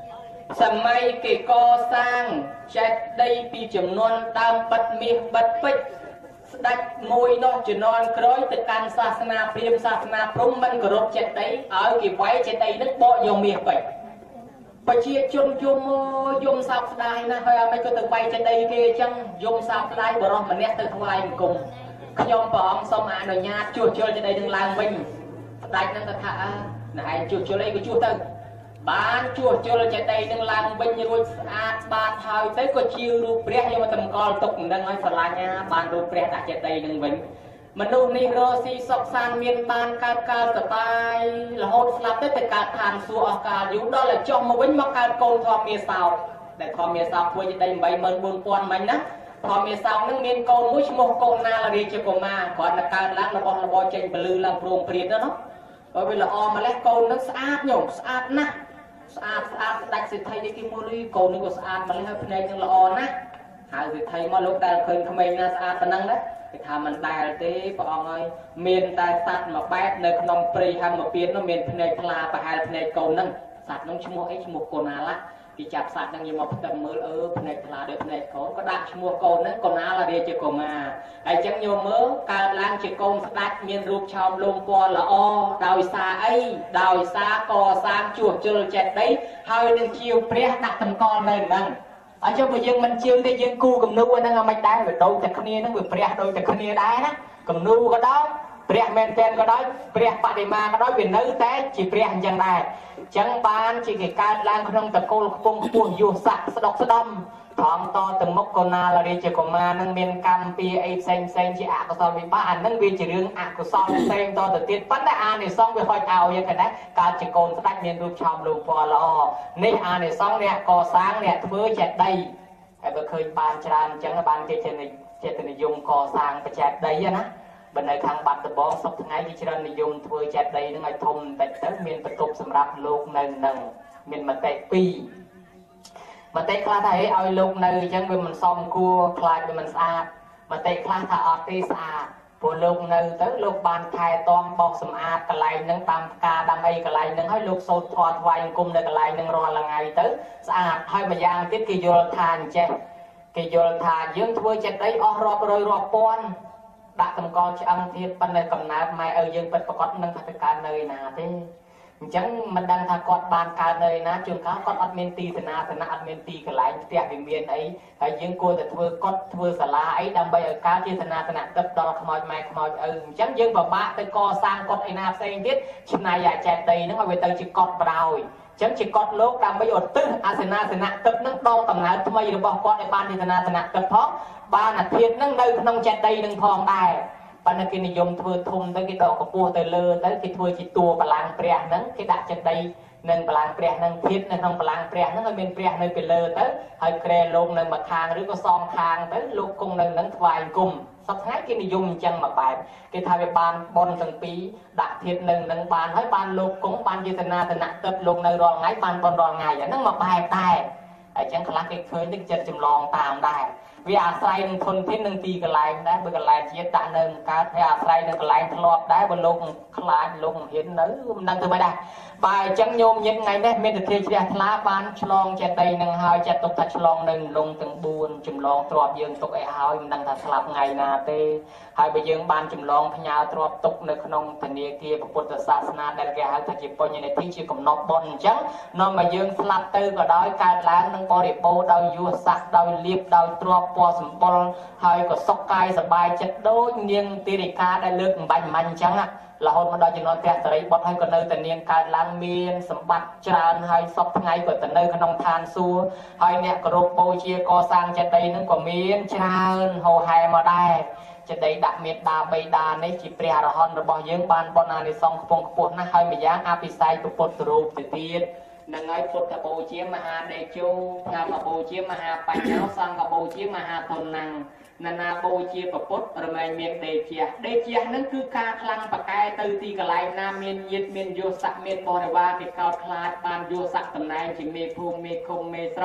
សម័យគេកសាងចេតិយពីចំនួនដើមបិទមាសបិទពេជ្រស្ដេចមួយនោះជំនាន់ក្រោយទៅកាន់សាសនាព្រាហ្មណ៍សាសនាព្រហ្មមិនគោរពចេតិយឲ្យគេវាយចេតិយនឹងបកយកមាសពេជ្រប្រជាជនយំសោកស្ដាយណាស់ហើយអ្វីក៏ទៅវាយចេតិយគេអញ្ចឹងយំសោកស្ដាយបរោះម្នាក់ទៅថ្វាយបង្គំខ្ញុំព្រះអង្គសូមអនុញ្ញាតជួសជុលចេតិយនឹងឡើងវិញស្ដេចនឹងទៅថាណែឯងជួសជុលអីក៏ជួសទៅបានជួសជុលចេតិយនឹងឡើងវិញរួចស្អាតស្បាតហើយទៅក៏ជារូបព្រះយកមកតម្កល់ទុកមិនដឹងឲ្យស្រឡាញ់បានរូបព្រះដាក់ចេតិយនឹងវិញមនុស្សនេះរស់ស៊ីសុខសាន្តមានបានកើតកើតសបាយរហូតស្លាប់ទៅកើតឋានសួគ៌អស់កាលយូរដល់តែចុះមកវិញមកកើតកូនធម្មមាសោកដែលធម្មមាសោកធ្វើចេតិយ 84000 មិញណាធម្មមាសោកនឹងមានកូនមួយឈ្មោះកូនណាលរាជកុមារគាត់ទៅកើតឡើងរបស់របរចេញពលឺឡើងព្រមព្រៀតណាហើយវាល្អម្លេះកូននឹងស្អាតញោមស្អាតណាស់ស្អាតស្ដេចសេដ្ឋីនេះគេមើលកូននេះក៏ស្អាតម្លេះហើយភ្នែកនឹងល្អណាស់ហើយសេដ្ឋីមកលោកដែលឃើញក្មេងណាស្អាតប៉ុណ្ណឹងណាគេថាមិនដែលទេព្រះអង្គហើយមានតែសត្វមួយបែបនៅក្នុងព្រៃហង្សមកពៀននោះមានភ្នែកថ្លាប្រហែលភ្នែកកូនហ្នឹងសត្វហ្នឹងឈ្មោះអីឈ្មោះកូណាឡាគេចាប់សត្វហ្នឹងយកមកផ្ទឹមមើលភ្នែកថ្លាដូចភ្នែកកូនក៏ដាក់ឈ្មោះកូនហ្នឹងកូណាឡារាជកុមារហើយអញ្ចឹងយកមើលកើតឡើងជាកូនស្ដេចមានរូបឆោមលំពណ៌ល្អដោយសារអីដោយសារកសាងជួសជុលចេតិយហើយនឹងជាវព្រះដាក់តម្កល់នៅហ្នឹងអញ្ចឹងបើយើងមិនជឿទេយើងគូគំនូហ្នឹងឲ្យមិនដែរវាដូចតែគ្នាហ្នឹងវាព្រះដូចតែគ្នាដែរណាគំនូក៏ដោយព្រះមែនទែនក៏ដោយព្រះបដិមាក៏ដោយវានៅតែជាព្រះអញ្ចឹងដែរអញ្ចឹងបានជាគេកើតឡើងក្នុងតកូលខ្ពង់ខ្ពស់យុស័កស្ដុកស្ដំត្រង់តទៅមុខកូណាលរាជកុមារនឹងមានកម្មពីអីផ្សេងជាអកុសលវិបាកអានឹងវាជារឿងអកុសលផ្សេងតទៅទៀតប៉ុន្តែអានិសង្សវាហុចឲ្យគេដែរកើតជាកូនស្ដេចមានរូបឆោមលូពណ៌ល្អនេះអានិសង្សអ្នកកសាងអ្នកធ្វើចេតិយហើយបើឃើញបានច្រើនអញ្ចឹងបានគេចេតនិយមកសាងបច្ចេកដីណាបើនៅខាងបាត់ដំបងសពថ្ងៃគេច្រើននិយមធ្វើចេតិយនឹងឲ្យធំបន្តិចទៅមានបន្ទប់សម្រាប់លោកនៅនឹងមានមតិ2មតិខ្លះថាឲ្យលោកនៅអញ្ចឹងវាមិនសមគួរខ្លាចវាមិនស្អាតមតិខ្លះថាអត់ទេស្អាតព្រោះលោកនៅទៅលោកបានថែទាំបោសសម្អាតកន្លែងហ្នឹងតាមផ្កាតាមអីកន្លែងហ្នឹងហើយលោកសូត្រធម៌ថ្វាយអង្គមនៅកន្លែងហ្នឹងរាល់ថ្ងៃទៅស្អាតហើយម្យ៉ាងទៀតគេយល់ថាអញ្ចេះគេយល់ថាយើងធ្វើចេតិយអស់រាប់រយរាប់ពាន់ដាក់តម្កល់ឆ្អឹងទៀតប៉ុន្តែកំណើតម៉ែឪយើងពិតប្រកបនឹងថាទៅកើតនៅណាទេអញ្ចឹងមិនដឹងថាគាត់បានកើតនៅណាជួនកាលគាត់អត់មានទីឋានៈអត់មានទីកន្លែងផ្ទះវិមានអីហើយយើងគួរតែធ្វើគាត់ធ្វើសាលាអីដើម្បីឲ្យកើតជាឋានៈទឹកដល់ខ្មោចម៉ែខ្មោចឪអញ្ចឹងយើងពិបាកទៅកសាងគាត់ឯណាផ្សេងទៀតឆ្នៃអាចេតិយហ្នឹងឲ្យវាទៅជាគាត់បដ ாய் អញ្ចឹងជាគាត់លោកដើម្បីឧទ្ទិសអាសនាឋានៈទឹកហ្នឹងដល់កំណើតថ្មីរបស់គាត់ឲ្យបានជាឋានៈទឹកផងបានអាធាតុហ្នឹងនៅក្នុងចេតិយហ្នឹងផងដែរប៉ុន្តែគេនិយមធ្វើធំទៅគេដកកម្ពស់ទៅលើទៅគេធ្វើជាតួបលាំងព្រះហ្នឹងគេដាក់ចេតិយនឹងបលាំងព្រះហ្នឹងធាតុនៅក្នុងបលាំងព្រះហ្នឹងឲ្យមានព្រះនៅពីលើទៅហើយក្រែលោកនៅម្ខាងឬក៏សងខាងទៅលោកគង់នៅនឹងថ្វាយគុំសប្តាហ៍គេនិយមអញ្ចឹងមកបែបគេថាវាបានបុណ្យទាំងពីរដាក់ធាតុនឹងបានហើយបានលោកគង់បានជាឋានៈទឹកលោកនៅរាល់ថ្ងៃបានបុណ្យរាល់ថ្ងៃអាហ្នឹងមកបែបដែរអញ្ចឹងខ្លះគេឃើញទឹកចិត្តចម្លងតាមដែរវាអាស្រ័យនឹងធនធាននឹងទីកន្លែងដែរបើកន្លែងជាតិដាក់នៅកើតវាអាស្រ័យនឹងកន្លែងធ្លាប់ដែរបើលោកខ្លាចលោកហ៊ាននៅមិនដឹងធ្វើម៉េចដែរបើអញ្ចឹងញោមញាតិថ្ងៃនេះមានទិជ្ជាជ្រះថ្លាបានឆ្លងចេតិយនឹងហើយចាត់ទុកថាឆ្លងនៅលងទាំង4ចម្លងទ្របយើងទុកឲ្យហើយមិនដឹងថាស្លាប់ថ្ងៃណាទេហើយបើយើងបានចម្លងផ្ញើទ្របទុកនៅក្នុងធនាគារពុទ្ធសាសនាដែលគេហៅថាជាបញ្ញនិធិជាកំណប់បុណ្យអញ្ចឹងនាំមកយើងស្លាប់ទៅក៏ដោយកើតឡើងនឹងបរិបូរដោយយុស័កដោយលៀបដោយទ្របពណ៌សម្បុរហើយក៏សុខកាយសប្បាយចិត្តដូចនាងទីរិកាដែលលើកបំបាច់អញ្ចឹងរហូតមកដល់ចំនួនព្រះសរិបុត្រហើយក៏នៅតែនាងកើតឡើងមានសម្បត្តិច្រើនហើយសពថ្ងៃក៏ទៅនៅក្នុងឋានសួគ៌ហើយអ្នកគោរពបូជាកសាងចេតិយនឹងក៏មានច្រើនហោហែមកដែរចេតិយដាក់មេត្តាបិតានេះជាព្រះអរហន្តរបស់យើងបានបុណ្យអានិសង្សខ្ពង់ខ្ពស់ណាស់ហើយម្យ៉ាងអភិសេកពុទ្ធរូបទៅទៀតនឹងហើយពុទ្ធបូជាមហាតេជោធម្មបូជាមហាបញ្ញោសង្ឃបូជាមហាទុនំណានាបូជាពុទ្ធរមែងមានដេជះហ្នឹងគឺការខ្លាំងបកែទៅទីកន្លែងណាមានញាតិមានយោស័កមានបរិវារគេកោតខ្លាចបានយោស័កតំណែងជាមេភូមិមេឃុំមេស្រុក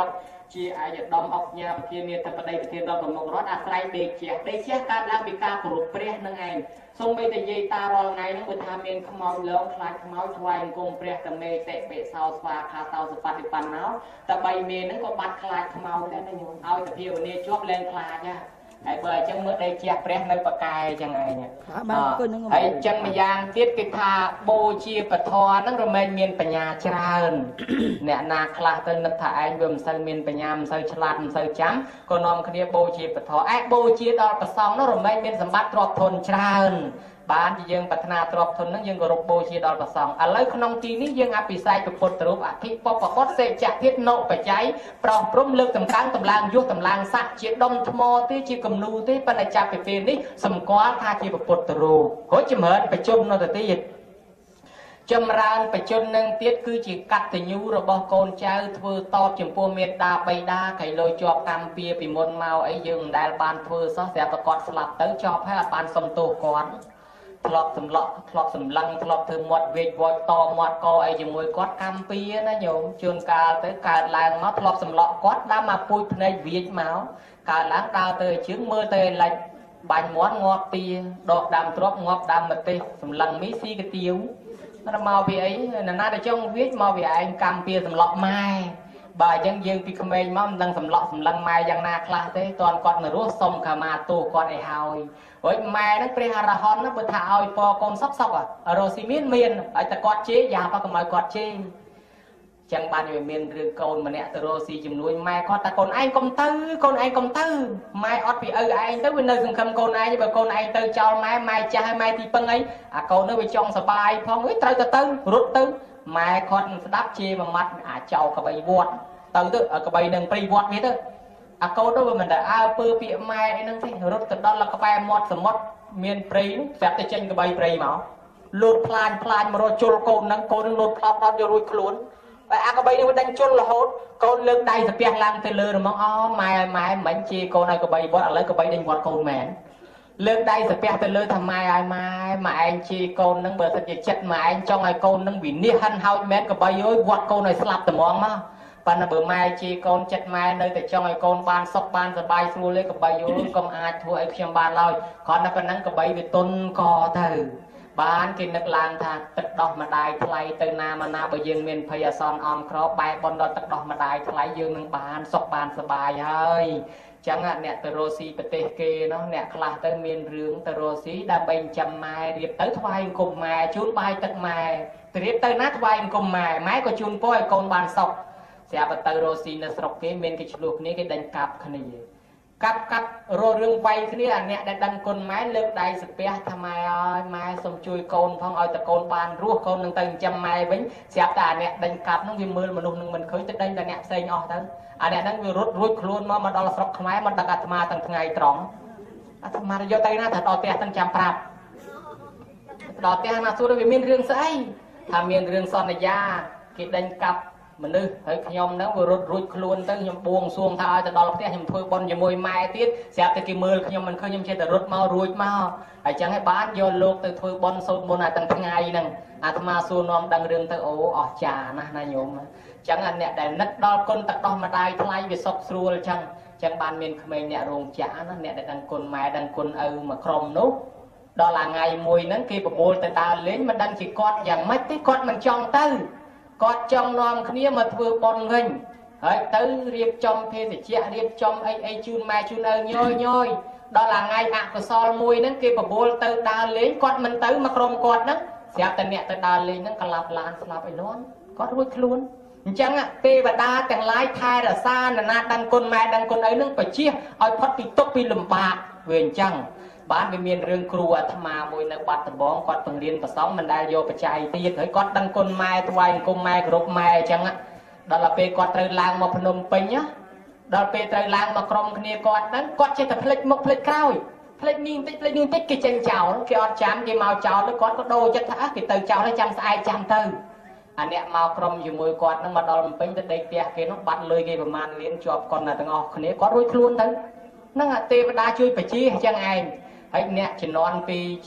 ជាអាយដំអុកញ៉ាប្រធានាធិបតីប្រធានរដ្ឋប្រមុខរដ្ឋអាស្រ័យដេកជះកើតឡើងពីការគោរពព្រះនឹងឯងសូម្បីតែនិយាយតារាល់ថ្ងៃហ្នឹងបើថាមានខ្មោចលងខ្លាចខ្មោចថ្វាយអង្គមព្រះតមេតិបិសោស្វាខាតោសបត្តិបណ្ណោតែបីមេហ្នឹងក៏បាត់ខ្លាចខ្មោចដែរណាញោមឲ្យតែភាវនាជាប់លែងខ្លាចណាហើយបើអញ្ចឹងមើលដេកជះព្រះនៅបកែអញ្ចឹងឯងហើយអញ្ចឹងម្យ៉ាងទៀតគេថាបូជាពធហ្នឹងរមែងមានបញ្ញាច្រើនអ្នកណាខ្លះទៅនឹកថាឯងវាមិនសូវមានបញ្ញាមិនសូវឆ្លាតមិនសូវចាំក៏នាំគ្នាបូជាពធបូជាដល់ប្រសងនោះរមែងមានសម្បត្តិទ្រព្យធនច្រើនបានជាយើងប្រាថ្នាទ្រព្យធនហ្នឹងយើងគោរពបូជាដល់ព្រះសង្ឃឥឡូវក្នុងទីនេះយើងអភិសេកពុទ្ធរូបអធិបពពុទ្ធសេចក្ធាតុណុបច្ច័យប្រោះព្រំលើកតម្កើងតម្លើងយុះតម្លើងស័កជាដុំថ្មទេជាគំនូទេប៉ុន្តែចាប់ពីពេលនេះសម្គាល់ថាជាពុទ្ធរូបរួចចម្រើនបច្ចុប្បន្នទៅទៀតចម្រើនបច្ចុប្បន្ននឹងទៀតគឺជាកតញ្ញូរបស់កូនចៅធ្វើតបចំពោះមេត្តាបិតាកៃលុយជាប់កម្មពៀពីមុនមកអីយើងមិនដែលបានធ្វើសោះស្រាប់តែគាត់ស្លាប់ទៅជាប់ហើយអត់បានសុំទោសគាត់ធ្លាប់សម្លក់ធ្លាប់សម្លឹងធ្លាប់ធ្វើមាត់វេកវត់តមាត់កអីជាមួយគាត់កម្មពៀណាញោមជួនកាលទៅកើតឡើងមកធ្លាប់សម្លក់គាត់ដើមមកពូជភ្នែកវៀកមកកើតឡើងដើរទៅជើងមើលទៅលិចបាញ់មាត់ងាប់ទាដកដើមទ្របងាប់ដើមម្ទេសសម្លឹងមីស៊ីកាទៀវមកពីអីណាដែលចង់វាចមកពីឯងកម្មពៀសម្លក់ម៉ែបើអញ្ចឹងយើងពីក្មេងមកមិនដឹងសម្លក់សម្លឹងម៉ែយ៉ាងណាខ្លះទេតើគាត់នៅរស់សុំខមាទោសគាត់ឲ្យហើយរួចម៉ែហ្នឹងព្រះអរហន្តហ្នឹងបើថាឲ្យពរកូនសុខរស់ស៊ីមានហើយតែគាត់ជេរយ៉ាប់កុំឲ្យគាត់ជេរចឹងបានវាមានរឿងកូនម្នាក់ទៅរស់ស៊ីជំនួយម៉ែគាត់តែកូនឯងកុំទៅកូនឯងកុំទៅម៉ែអត់ពីឪឯងទៅវានៅសង្ឃឹមកូនឯងបើកូនឯងទៅចោលម៉ែចាស់ហើយម៉ែទីពឹងអីអាកូននោះវាចង់សបាយផងអើយត្រូវទៅរត់ទៅម៉ែគាត់ស្ដាប់ជេរមួយម៉ាត់អាចោលក្បីវត្តទៅក្បីនឹងព្រៃវត្តវាទៅអាកូននោះវាមិនដែលអើពើពាក្យម៉ែអីហ្នឹងទេរត់ទៅដល់ក្បែរមាត់សមុទ្រមានព្រៃនោះស្រាប់តែចេញក្បីព្រៃមកលូតផ្លាញមករត់ជុលកូនហ្នឹងលូតផ្លោតយករួចខ្លួនតែអាក្បីនេះវាដេញជុលរហូតកូនលើកដៃស្ពះឡើងទៅលើហ្មងអូម៉ែមិនជេរកូនឲ្យកបីវត្តឥឡូវក្បីដេញវត្តកូនមែនលើកដៃស្ពះទៅលើថាម៉ែឲ្យម៉ែឯងជេរកូនហ្នឹងបើសិនជាចិត្តម៉ែឯងចង់ឲ្យកូនហ្នឹងវិនិច្ឆ័យហិនហោចមែនក្បីអើយវត្តកូនឲ្យស្លាប់ត្មងមកប៉ុន្តែបើម៉ែជេរកូនចិត្តម៉ែនៅតែចង់ឲ្យកូនបានសុខបានសប្បាយស្រួលទេក្បីយល់កុំអាចធ្វើឲ្យខ្ញុំបានឡើយគ្រាន់តែប៉ុណ្ណឹងក្បីវាទុនកទៅបានគេនឹកឡើងថាទឹកដោះម្ដាយថ្លៃទៅណាមកណាបើយើងមានភ័យអាសន្នអមក្របែបនដល់ទឹកដោះម្ដាយថ្លៃយើងនឹងបានសុខបានសប្បាយហើយចឹងអ្នកទៅរស់ស៊ីប្រទេសគេនោះអ្នកខ្លះទៅមានរឿងទៅរស់ស៊ីដើម្បីចាំម៉ែរៀបទៅថ្វាយអង្គមម៉ែជូនបាយទឹកម៉ែទៅរៀបទៅណាថ្វាយអង្គមម៉ែក៏ជូនពរឲ្យកូនបានសុខស្រាប់តែទៅរស់ស៊ីនៅស្រុកគេមានគេឆ្លោះគ្នាគេដេញកាប់គ្នាកាប់រករឿងវាយគ្នាអាអ្នកដែលដឹងគុណម៉ែលើកដៃស្ពះថាម៉ែអើយម៉ែសូមជួយកូនផងឲ្យតែកូនបានរស់កូននឹងទៅចិញ្ចឹមម៉ែវិញស្រាប់តែអាអ្នកដេញកាប់នោះវាមើលមនុស្សនឹងមិនឃើញទៅដេញតែអ្នកផ្សេងអស់ទៅអាអ្នកហ្នឹងវារត់រួចខ្លួនមកដល់ស្រុកខ្មែរមកដឹកអាត្មាទាំងថ្ងៃត្រង់អាត្មាយកទៅណាថាដល់ផ្ទះទាំងចាំប្រាប់ដល់ផ្ទះណាសួរវាមានរឿងស្អីថាមានរឿងសន្យាគេដេញកាប់មនុស្សហើយខ្ញុំហ្នឹងវារត់រួចខ្លួនទៅខ្ញុំបួងសួងថាឲ្យទៅដល់ផ្ទះខ្ញុំធ្វើបុណ្យជាមួយម៉ែទៀតស្រាប់តែគេមើលខ្ញុំមិនឃើញខ្ញុំចេះតែរត់មករួចមកហើយចឹងហើយបានយកលោកទៅធ្វើបុណ្យសូត្រមន្តទាំងថ្ងៃហ្នឹងអាត្មាសួរនាំដឹងរឿងទៅអូអស្ចារ្យណាស់ណាញោមចឹងអ្នកដែលនឹកដល់គុណទឹកដោះម្ដាយថ្លៃវាសុខស្រួលចឹងបានមានក្មេងអ្នករោងចក្រណាអ្នកដែលដឹងគុណម៉ែដឹងគុណឪមួយក្រុមនោះដល់ថ្ងៃមួយហ្នឹងគេបបួលទៅដើរលេងមិនដឹងជាគាត់យ៉ាងម៉េចទេគាត់មិនចង់ទៅគាត់ចង់នាំគ្នាមកធ្វើបុណ្យវិញហើយទៅរៀបចំភេសជ្ជៈរៀបចំអីជូនម៉ែជូនឪញយដល់ថ្ងៃអកុសលមួយហ្នឹងគេបបួលទៅដើរលេងគាត់មិនទៅមកក្រុមគាត់ហ្នឹងស្រាប់តែអ្នកទៅដើរលេងហ្នឹងក្លាប់ឡានស្លាប់អីលាន់គាត់រួចខ្លួនអញ្ចឹងទេវតាទាំងឡាយថែរក្សានរណាដឹងគុណម៉ែដឹងគុណឪហ្នឹងបជាឲ្យផុតពីទុក្ខពីលំបាកវាអញ្ចឹងបានវាមានរឿងគ្រូអាត្មាមួយនៅបាត់ដំបងគាត់បង្រៀនប្រសងមិនដែលយកបច្ច័យទៀតហើយគាត់ដឹងគុណម៉ែថ្វាយអង្គមម៉ែគោរពម៉ែអញ្ចឹងដល់ពេលគាត់ត្រូវឡើងមកភ្នំពេញដល់ពេលត្រូវឡើងមកក្រុមគ្នាគាត់ហ្នឹងគាត់ចេះតែផ្លិចមុខផ្លិចក្រោយផ្លិចនេះបន្តិចគេចេញចោលគេអត់ចាំគេមកចោលគាត់ក៏ដូរចិត្តថាគេទៅចោលហើយចាំស្អែកចាំទៅអាអ្នកមកក្រុមជាមួយគាត់ហ្នឹងមកដល់ភ្នំពេញទៅដេកផ្ទះគេនោះបាត់លុយគេប្រមាណលានជាប់គាត់ទាំងអស់គ្នាគាត់រួចខ្លួនទៅហ្នឹងទេវតាជួយបជាអញ្ចឹងឯងហើយអ្នកជំនាន់ពីប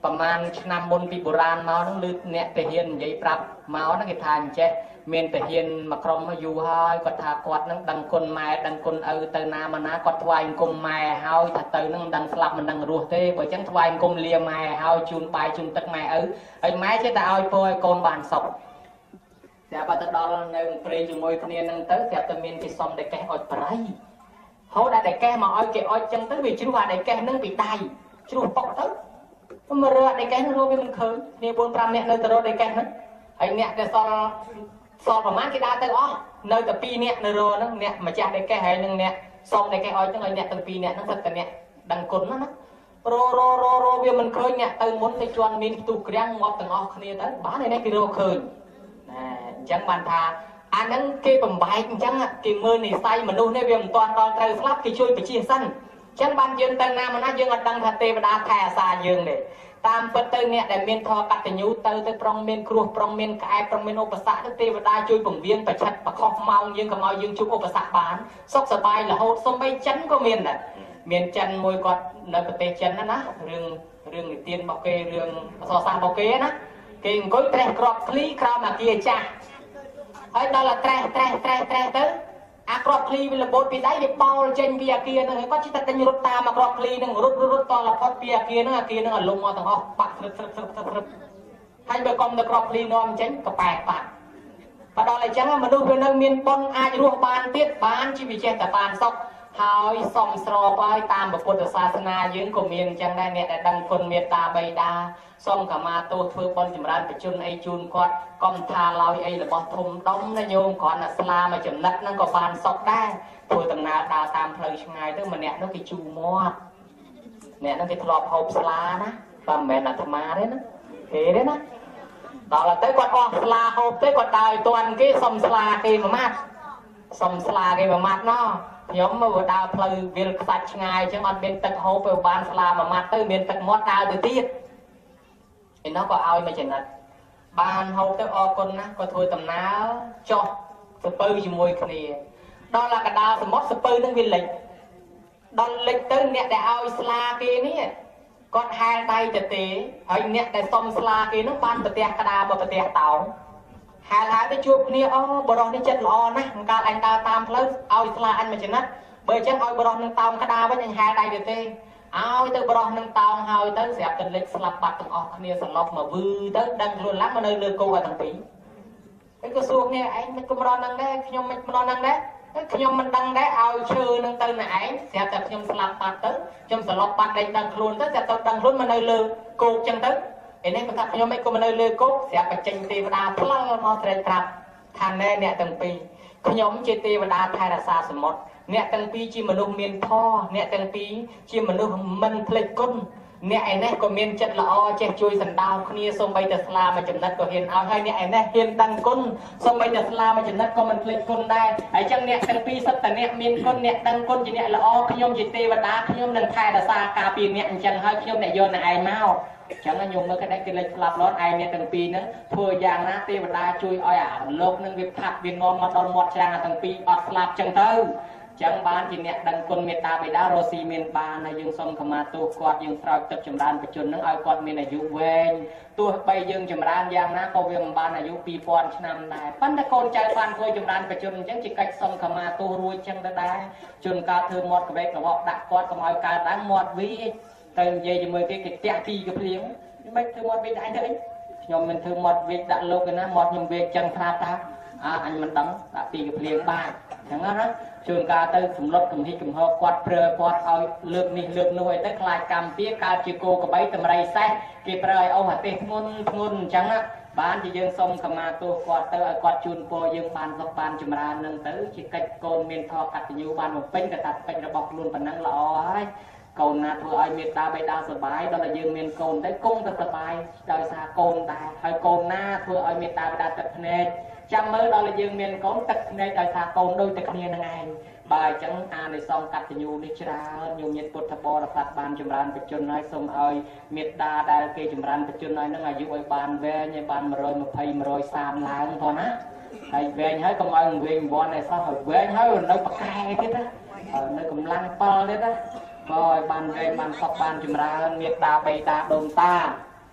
ប្រមាណឆ្នាំមុនពីបុរាណមកហ្នឹងលឺអ្នកតាហ៊ាននិយាយប្រាប់មកហ្នឹងគេថាអញ្ចេះមានតាហ៊ានមកក្រុមយូរហើយគាត់ថាគាត់ហ្នឹងដឹងគុណម៉ែដឹងគុណឪទៅណាមកណាគាត់ថ្វាយអង្គមម៉ែហើយថាទៅហ្នឹងមិនដឹងស្លាប់មិនដឹងរស់ទេបើអញ្ចឹងថ្វាយអង្គមលាម៉ែហើយជូនបាយជូនទឹកម៉ែឪហើយម៉ែចេះតែឲ្យពរឲ្យកូនបានសុខតែបើទៅដល់នៅព្រៃជាមួយគ្នាហ្នឹងទៅស្រាប់តែមានគេសុំតែកេះអុចប្រៃហូតតែកេះមកឲ្យគេអុចចឹងទៅវាជ្រុះអាតែកេះហ្នឹងពីដៃជ្រុះប៉ុកទៅមករកតែកេះហ្នឹងរកវាមិនឃើញគ្នា 4-5 នាក់នៅទៅរកតែកេះហ្នឹងហើយអ្នកដែលសល់ប្រហែលគេដើរទៅអស់នៅតែ2នាក់នៅរកហ្នឹងអ្នកម្ចាស់តែកេះហើយនឹងអ្នកសុំតែកេះអុចហ្នឹងឲ្យអ្នកទាំង2នាក់ហ្នឹងសិតតែអ្នកដឹងគុណណារវាមិនឃើញអ្នកទៅមុនទៅជន់មានផ្ទុះក្រាំងងាប់ទាំងអស់គ្នាទៅបានឯនេះគេរកឃើញណាអញ្ចឹងបានថាអាហ្នឹងគេបំបែកអញ្ចឹងគេមើលនិស័យមនុស្សនេះវាមិនទាន់ដល់ត្រូវស្លាប់គេជួយបជាសិនអញ្ចឹងបានយើងទៅណាមកណាយើងអត់ដឹងថាទេវតាថែអាសាយើងទេតាមពិតទៅអ្នកដែលមានធម៌កតញ្ញូទៅប្រុងមានគ្រោះប្រុងមានក្អែបប្រុងមានឧបសគ្គទៅទេវតាជួយពង្រៀនប្រឆិតប្រខុសម៉ោងយើងកុំឲ្យយើងជួបឧបសគ្គបានសុខសប្បាយរហូតសូម្បីចិនក៏មានដែរមានចិនមួយគាត់នៅប្រទេសចិនណារឿងនិទានរបស់គេរឿងអក្សរសាស្ត្ររបស់គេណាគេអង្គុយត្រេះក្របឃ្លីក្រោមអាគារចាស់ហើយដល់តែត្រេះទៅអាក្របឃ្លីវារបូតពីដៃវាបោលចេញពីអាគារហ្នឹងហើយគាត់ជិះតែដេញរត់តាមអាក្របឃ្លីហ្នឹងរត់តរផុតពីអាគារហ្នឹងឲ្យលំមកទាំងអស់បាក់ព្រឹបហើយបើកុំទៅក្របឃ្លីនាំចេញក៏ប៉ែកបាក់បើដល់អញ្ចឹងមនុស្សវានៅមានបុណ្យអាចរស់បានទៀតបានជីវិតចេះតែបានសុខហើយសំស្របហើយតាមពុទ្ធសាសនាយើងក៏មានអញ្ចឹងដែរអ្នកដែលដឹងគុណមេត្តាបិតាសូមខមាទោសធ្វើបុណ្យចម្រើនបជនអីជូនគាត់កុំថាឡើយអីរបស់ធំដុំណាញោមគ្រាន់តែស្លាមកចំណិតហ្នឹងក៏បានសុខដែរធ្វើដំណើរដើរតាមផ្លូវឆ្ងាយទៅម្នាក់នោះគេជូរមាត់អ្នកហ្នឹងគេធ្លាប់ហូបស្លាណាបើមិនមែនអាត្មាទេណាគេទេណាដល់ទៅគាត់អស់ស្លាហូបទៅគាត់ដើរឲ្យទាន់គេសុំស្លាគេមួយម៉ាត់សុំស្លាគេមួយម៉ាត់ណោះខ្ញុំមកដើរផ្លូវវាលខ្សាច់ឆ្ងាយអញ្ចឹងអត់មានទឹកហូបទៅបានស្លាមួយម៉ាត់ទៅមានទឹកមាត់ដើរទៅទៀតឯនោះក៏ឲ្យមកចំណិតបានហូបទៅអរគុណណាស់ក៏ធ្វើដំណើរចុះសពៅជាមួយគ្នាដល់ឡាកដាលសមុទ្រសពៅនឹងវាលិចដល់លិចទៅអ្នកដែលឲ្យស្លាគេនេះគាត់ហែលដៃទៅទេហើយអ្នកដែលសុំស្លាគេនោះបានប្រទះក្តារមកប្រទះតោងហែលទៅជួបគ្នាអូបរោះនេះចិត្តល្អណាស់មិនកាលអញដើរតាមផ្លូវឲ្យស្លាអញមកចំណិតបើអញ្ចឹងឲ្យបរោះនឹងតោងក្តារវិញអញហែលដៃទៅទេឲ្យទៅបរោះនឹងតោងហើយទៅស្រាប់តែលិចស្លាប់បាត់ទាំងអស់គ្នាសន្លប់មកវឺទៅដឹងខ្លួនឡើងមកនៅលើគោទាំងពីរហើយក៏សួរគ្នាឯងមិនកម្រនឹងដែរខ្ញុំមិនកម្រនឹងដែរខ្ញុំមិនដឹងដែរឲ្យឈើនឹងទៅណាឯងស្រាប់តែខ្ញុំស្លាប់បាត់ទៅខ្ញុំសន្លប់បាត់ដេញដឹងខ្លួនទៅតែទៅដឹងខ្លួនមកនៅលើគោកចឹងទៅឯនេះគាត់ថាខ្ញុំមិនក៏មកនៅលើគោកស្រាប់តែចេញទេវតាផ្លល់មកត្រេកប្រាប់ថាណែអ្នកទាំងពីរខ្ញុំជាទេវតាថែរក្សាសមុទ្រអ្នកទាំងពីរជាមនុស្សមានធម៌អ្នកទាំងពីរជាមនុស្សមិនភ្លេចគុណអ្នកឯនេះក៏មានចិត្តល្អចេះជួយសណ្ដោងគ្នាសូម្បីតែស្លាមកចំណិតក៏ហ៊ានឲ្យហើយអ្នកឯនេះហ៊ានដឹងគុណសូម្បីតែស្លាមកចំណិតក៏មិនភ្លេចគុណដែរហើយចឹងអ្នកទាំងពីរសិតតែអ្នកមានគុណអ្នកដឹងគុណជាអ្នកល្អខ្ញុំជាទេវតាខ្ញុំនឹងថែរក្សាការពារអ្នកអញ្ចឹងហើយខ្ញុំអ្នកយកអ្នកឯងមកចឹងខ្ញុំមើលគេលេចស្លាប់រត់ឯអ្នកទាំងពីរហ្នឹងធ្វើយ៉ាងណាទេវតាជួយឲ្យអាលោកនឹងវាផាត់វានាំមកដល់មាត់ច្រាំងទាំងពីរអត់ស្លាប់ចឹងទៅចឹងបានជាអ្នកដឹងគុណមេត្តាបិតារស់ស៊ីមានបានហើយយើងសូមខមាទោសគាត់យើងស្រោចទឹកចម្រើនបជននឹងឲ្យគាត់មានអាយុវែងទោះបីយើងចម្រើនយ៉ាងណាក៏វាមិនបានអាយុ2000ឆ្នាំដែរប៉ុន្តែកូនចៅបានធ្វើចម្រើនបជនអញ្ចឹងជាកិច្ចសូមខមាទោសរួចចឹងទៅដែរជួនកាលធ្វើមាត់ក្បេកកវក់ដាក់គាត់កុំឲ្យកើតឡើងមាត់វីទៅនិយាយជាមួយគេតាក់ទីកភ្លៀងមិនធ្វើមាត់វីដាក់ទៅអីខ្ញុំមិនធ្វើមាត់វីដាក់លោកឯណាមាត់ខ្ញុំវីចឹងថាតាអញមិនដឹងដាក់ទីកភ្លៀងបានចឹងណាជួនកាលទៅសម្លុតកំហិចកំហកគាត់ព្រើគាត់ឲ្យលើកនេះលើកនោះឲ្យទៅខ្លាចកម្មពៀកើតជាគោក្របីតម្រៃសេះគេប្រើឲ្យអូសអាទេសធ្ងន់អញ្ចឹងណាបានជាយើងសូមខមាទោសគាត់ទៅឲ្យគាត់ជូនពរយើងបានសុខបានចម្រើននឹងទៅជាកិច្ចកូនមានធម៌កតញ្ញូបានបំពេញកតាពេញរបស់ខ្លួនប៉ុណ្ណឹងល្អហើយកូនណាធ្វើឲ្យមេត្តាបិតាសុបាយដល់តែយើងមានកូនទៅគង់ទៅសុបាយដោយសារកូនដែរហើយកូនណាធ្វើឲ្យមេត្តាបិតាទឹកភ្នែកចាំមើលដល់តែយើងមានកូនទឹកភ្នែកដោយសារកូនដូចតែគ្នានឹងឯងបើអញ្ចឹងអានិសង្សកតញ្ញូនេះច្រើនញោមញាតិពុទ្ធបរិស័ទបានចម្រើនបជនហើយសូមឲ្យមេត្តាដែលគេចម្រើនបជនហើយនឹងអាយុឲ្យបានវែងឲ្យបាន120 130ឡើងផងណាហើយវែងហើយកុំឲ្យវែងវ័នឲ្យសោះឲ្យវែងហើយនៅប្រកែទៀតណានៅកម្លាំង7ទៀតណាក៏ឲ្យបានវែងបានសុខបានចម្រើនមេត្តាបិតាដូនតា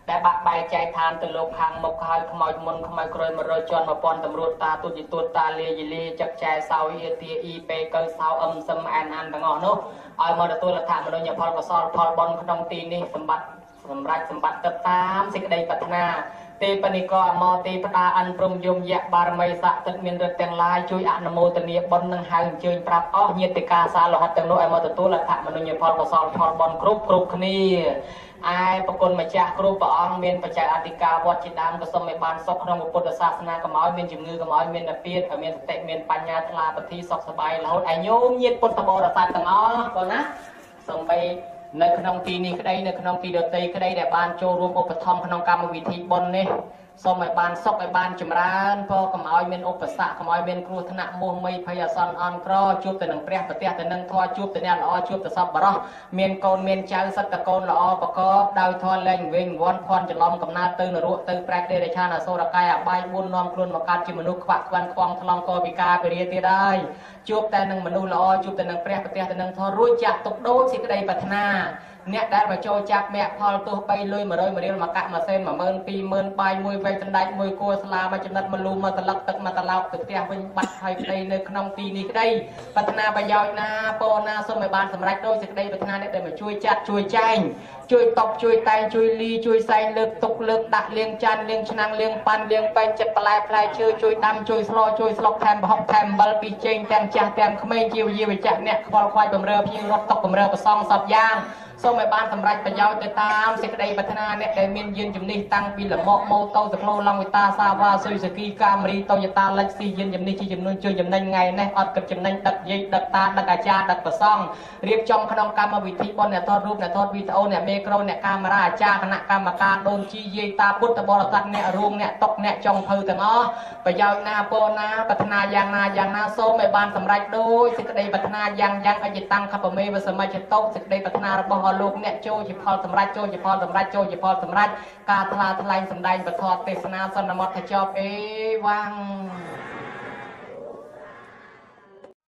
แต่បាក់បែកចែកឋានទៅលោកខាងមុខហើយខ្មោចមុនខ្មោចក្រោយ100ជាន់1000តម្រួតតាទុតិទួតតាលាយលាចាក់ចែសោយទាអ៊ីពេកើសោអឹមសឹមអានអានទាំងអស់នោះឲ្យមកទទួលអត្ថមនុញ្ញផលកុសលផលបុណ្យក្នុងទីនេះសម្បត្តិសម្រាប់សម្បត្តិទៅតាមសេចក្តីប្រាថ្នាទេបនិកអមទេបតាអិនព្រមយមយៈបារមីស័ក្តិសិទ្ធិមានរិទ្ធទាំងឡាយជួយអនុមោទនាបុណ្យនឹងហៅអញ្ជើញប្រាប់អស់ញាតិកាសាលោហិតទាំងនោះឲ្យមកទទួលអត្ថមនុញ្ញផលកុសលផលបុណ្យគ្រប់គ្នាឯប្រគុណម្ចាស់គ្រប់ព្រះអង្គមានបច្ច័យអធិការវត្តជាដើមក៏សូមឲ្យបានសុខក្នុងពុទ្ធសាសនាកុំឲ្យមានជំងឺកុំឲ្យមាននិព្វានឲ្យមានសតិមានបញ្ញាថ្លាប្រទីសុខសប្បាយរហូតឲ្យញោមញាតិពុទ្ធបរិស័ទទាំងអស់បងណាសូមបីនៅក្នុងទីនេះក្តីនៅក្នុងទីដទៃក្តីដែលបានចូលរួមឧបត្ថម្ភក្នុងកម្មវិធីបុណ្យនេះសូមឲ្យបានសុខឲ្យបានចម្រើនព្រោះកុំឲ្យមានឧបសគ្គកុំឲ្យមានគ្រោះថ្នាក់មោហមីភ័យអាសន្នអន់ក្រជួបទៅនឹងព្រះប្រទះទៅនឹងធម៌ជួបទៅអ្នកល្អជួបទៅសពបរោះមានកូនមានចៅសិតតកូនល្អប្រកបដោយធម៌លែងវិញវ័នភ័ណ្ឌច្រឡំកំណើតទៅនរកទៅប្រែកដេរឆានអសូរកាយអបាយ4នាំខ្លួនមកកាត់ជាមនុស្សខ្វាក់ខ្វាន់ខ្វងថ្លង់កពិការពរាទៀតហើយជួបតែនឹងមនុស្សល្អជួបទៅនឹងព្រះប្រទះទៅនឹងធម៌រួចចាក់ទុកដូចសេចក្តីប្រាថ្នាអ្នកដែលមកចូលចាប់មគ្គផលទោះ3លុយ100រៀលមកកាក់មួយសេន10000 20000បាយមួយវែកដណ្ដែកមួយគួរស្លាមួយចំណិតមួយលូមួយត្រឡឹកទឹកមួយត្រឡោកទៅផ្ទះវិញបាត់ហើយក្តីនៅក្នុងទីនេះក្តីប្រាថ្នាប្រយោជន៍ណាពោណាសូមឲ្យបានសម្រេចដោយសេចក្តីប្រាថ្នាអ្នកដែលមកជួយចាត់ជួយចែងជួយតបជួយតែងជួយលីជួយសែងលើកទុកលើកដាក់លាងចានលាងឆ្នាំងលាងប៉ាន់លាងពេញចិត្តបន្លែផ្លែឈើជួយដាំជួយស្លជួយស្លុកថែមប្រហុកថែមអំបិលពីចេងទាំងចាស់ទាំងក្មេងជាវិជាវិជ្ជៈអ្នកខ្វល់ខ្វាយបំរើភ្ញៀវរត់តុកបំរើប្រសងសពយ៉ាងសូមឲ្យបានសម្រេចប្រយោជន៍ទៅតាមសេចក្តីប្រាថ្នាអ្នកដែលមានយានជំនិះតាំងពីលំមកម៉ូតូទៅក្លោឡង់វិតាសាវ៉ាសុយសគីកាមេរីតូយតាលិចស៊ីយានជំនិះជាចំនួនជួយចំណេញថ្ងៃនេះអត់គិតចំណេញដឹកយាយដឹកតាដឹកអាចារ្យដឹកប្រសងរៀបចំក្នុងកម្មវិធីបុណ្យអ្នកថតរូបអ្នកថតវីដេអូអ្នកមេក្រូអ្នកកាមេរ៉ាអាចារ្យគណៈកម្មការដូនជីយាយតាពុទ្ធបរិស័ទអ្នករួមអ្នកតុកអ្នកចុងភៅទាំងអស់ប្រយោជន៍ណាពោណាប្រាថ្នាយ៉ាងណាសូមឲ្យបានសម្រេចដោយសេចក្តីប្រាថ្នាយ៉ាងអញ្ញតាំងខបមេវសមិច្ចតោសេចក្តីប្រាថ្នារបស់អស់លោកអ្នកចូលជាផលសម្រេចចូលជាផលសម្រេចចូលជាផលសម្រេចការថ្លាថ្លែងសម្ដែងពធទេសនាសន្មតថាចប់អេវ៉ាំង